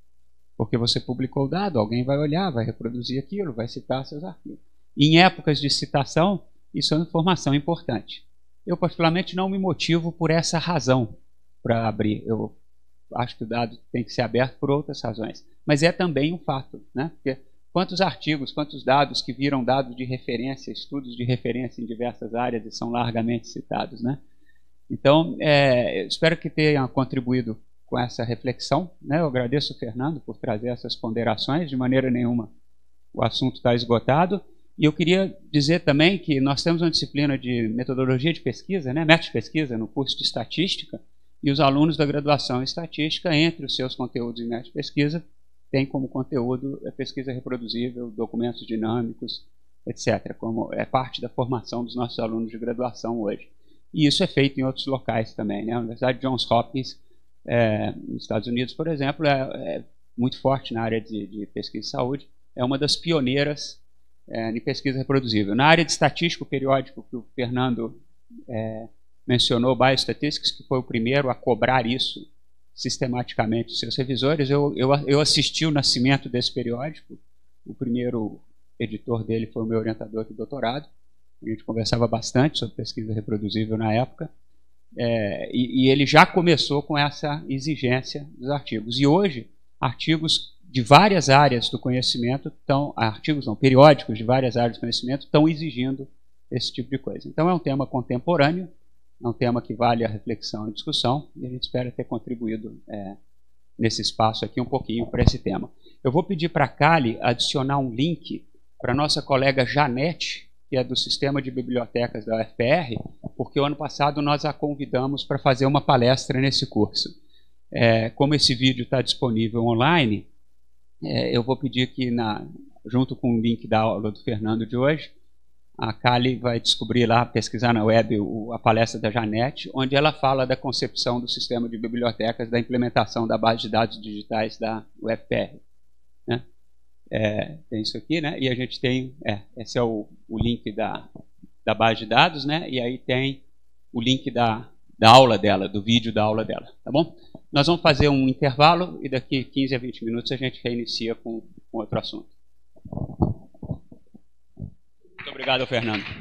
Porque você publicou o dado, alguém vai olhar, vai reproduzir aquilo, vai citar seus artigos. E em épocas de citação, isso é uma informação importante. Eu, particularmente, não me motivo por essa razão para abrir. Eu acho que o dado tem que ser aberto por outras razões. Mas é também um fato, né? Porque quantos artigos, quantos dados que viram dados de referência, estudos de referência em diversas áreas e são largamente citados, né? Então, espero que tenha contribuído com essa reflexão, né? Eu agradeço o Fernando por trazer essas ponderações. De maneira nenhuma o assunto está esgotado. E eu queria dizer também que nós temos uma disciplina de metodologia de pesquisa, né? Método de pesquisa, no curso de estatística, e os alunos da graduação em estatística, entre os seus conteúdos em método de pesquisa, tem como conteúdo pesquisa reproduzível, documentos dinâmicos, etc., como é parte da formação dos nossos alunos de graduação hoje. E isso é feito em outros locais também, né? A Universidade Johns Hopkins, nos Estados Unidos, por exemplo, é muito forte na área de pesquisa e saúde, é uma das pioneiras em pesquisa reproduzível. Na área de estatístico periódico, que o Fernando mencionou, Biostatistics, que foi o primeiro a cobrar isso sistematicamente dos seus revisores, eu assisti o nascimento desse periódico. O primeiro editor dele foi o meu orientador de doutorado. A gente conversava bastante sobre pesquisa reproduzível na época, e ele já começou com essa exigência dos artigos. E hoje, artigos de várias áreas do conhecimento periódicos de várias áreas do conhecimento estão exigindo esse tipo de coisa. Então é um tema contemporâneo, é um tema que vale a reflexão e discussão, e a gente espera ter contribuído nesse espaço aqui um pouquinho para esse tema. Eu vou pedir para a Kali adicionar um link para a nossa colega Janete, que é do Sistema de Bibliotecas da UFPR, porque o ano passado nós a convidamos para fazer uma palestra nesse curso. Como esse vídeo está disponível online, eu vou pedir que, junto com o link da aula do Fernando de hoje, a Kali vai descobrir lá, pesquisar na web a palestra da Janete, onde ela fala da concepção do sistema de bibliotecas, da implementação da base de dados digitais da UFPR. Né? Tem isso aqui, né? E a gente tem, esse é o link da base de dados, né? E aí tem o link da aula dela, do vídeo da aula dela, tá bom? Nós vamos fazer um intervalo e daqui 15 a 20 minutos a gente reinicia com outro assunto. Muito obrigado, Fernando.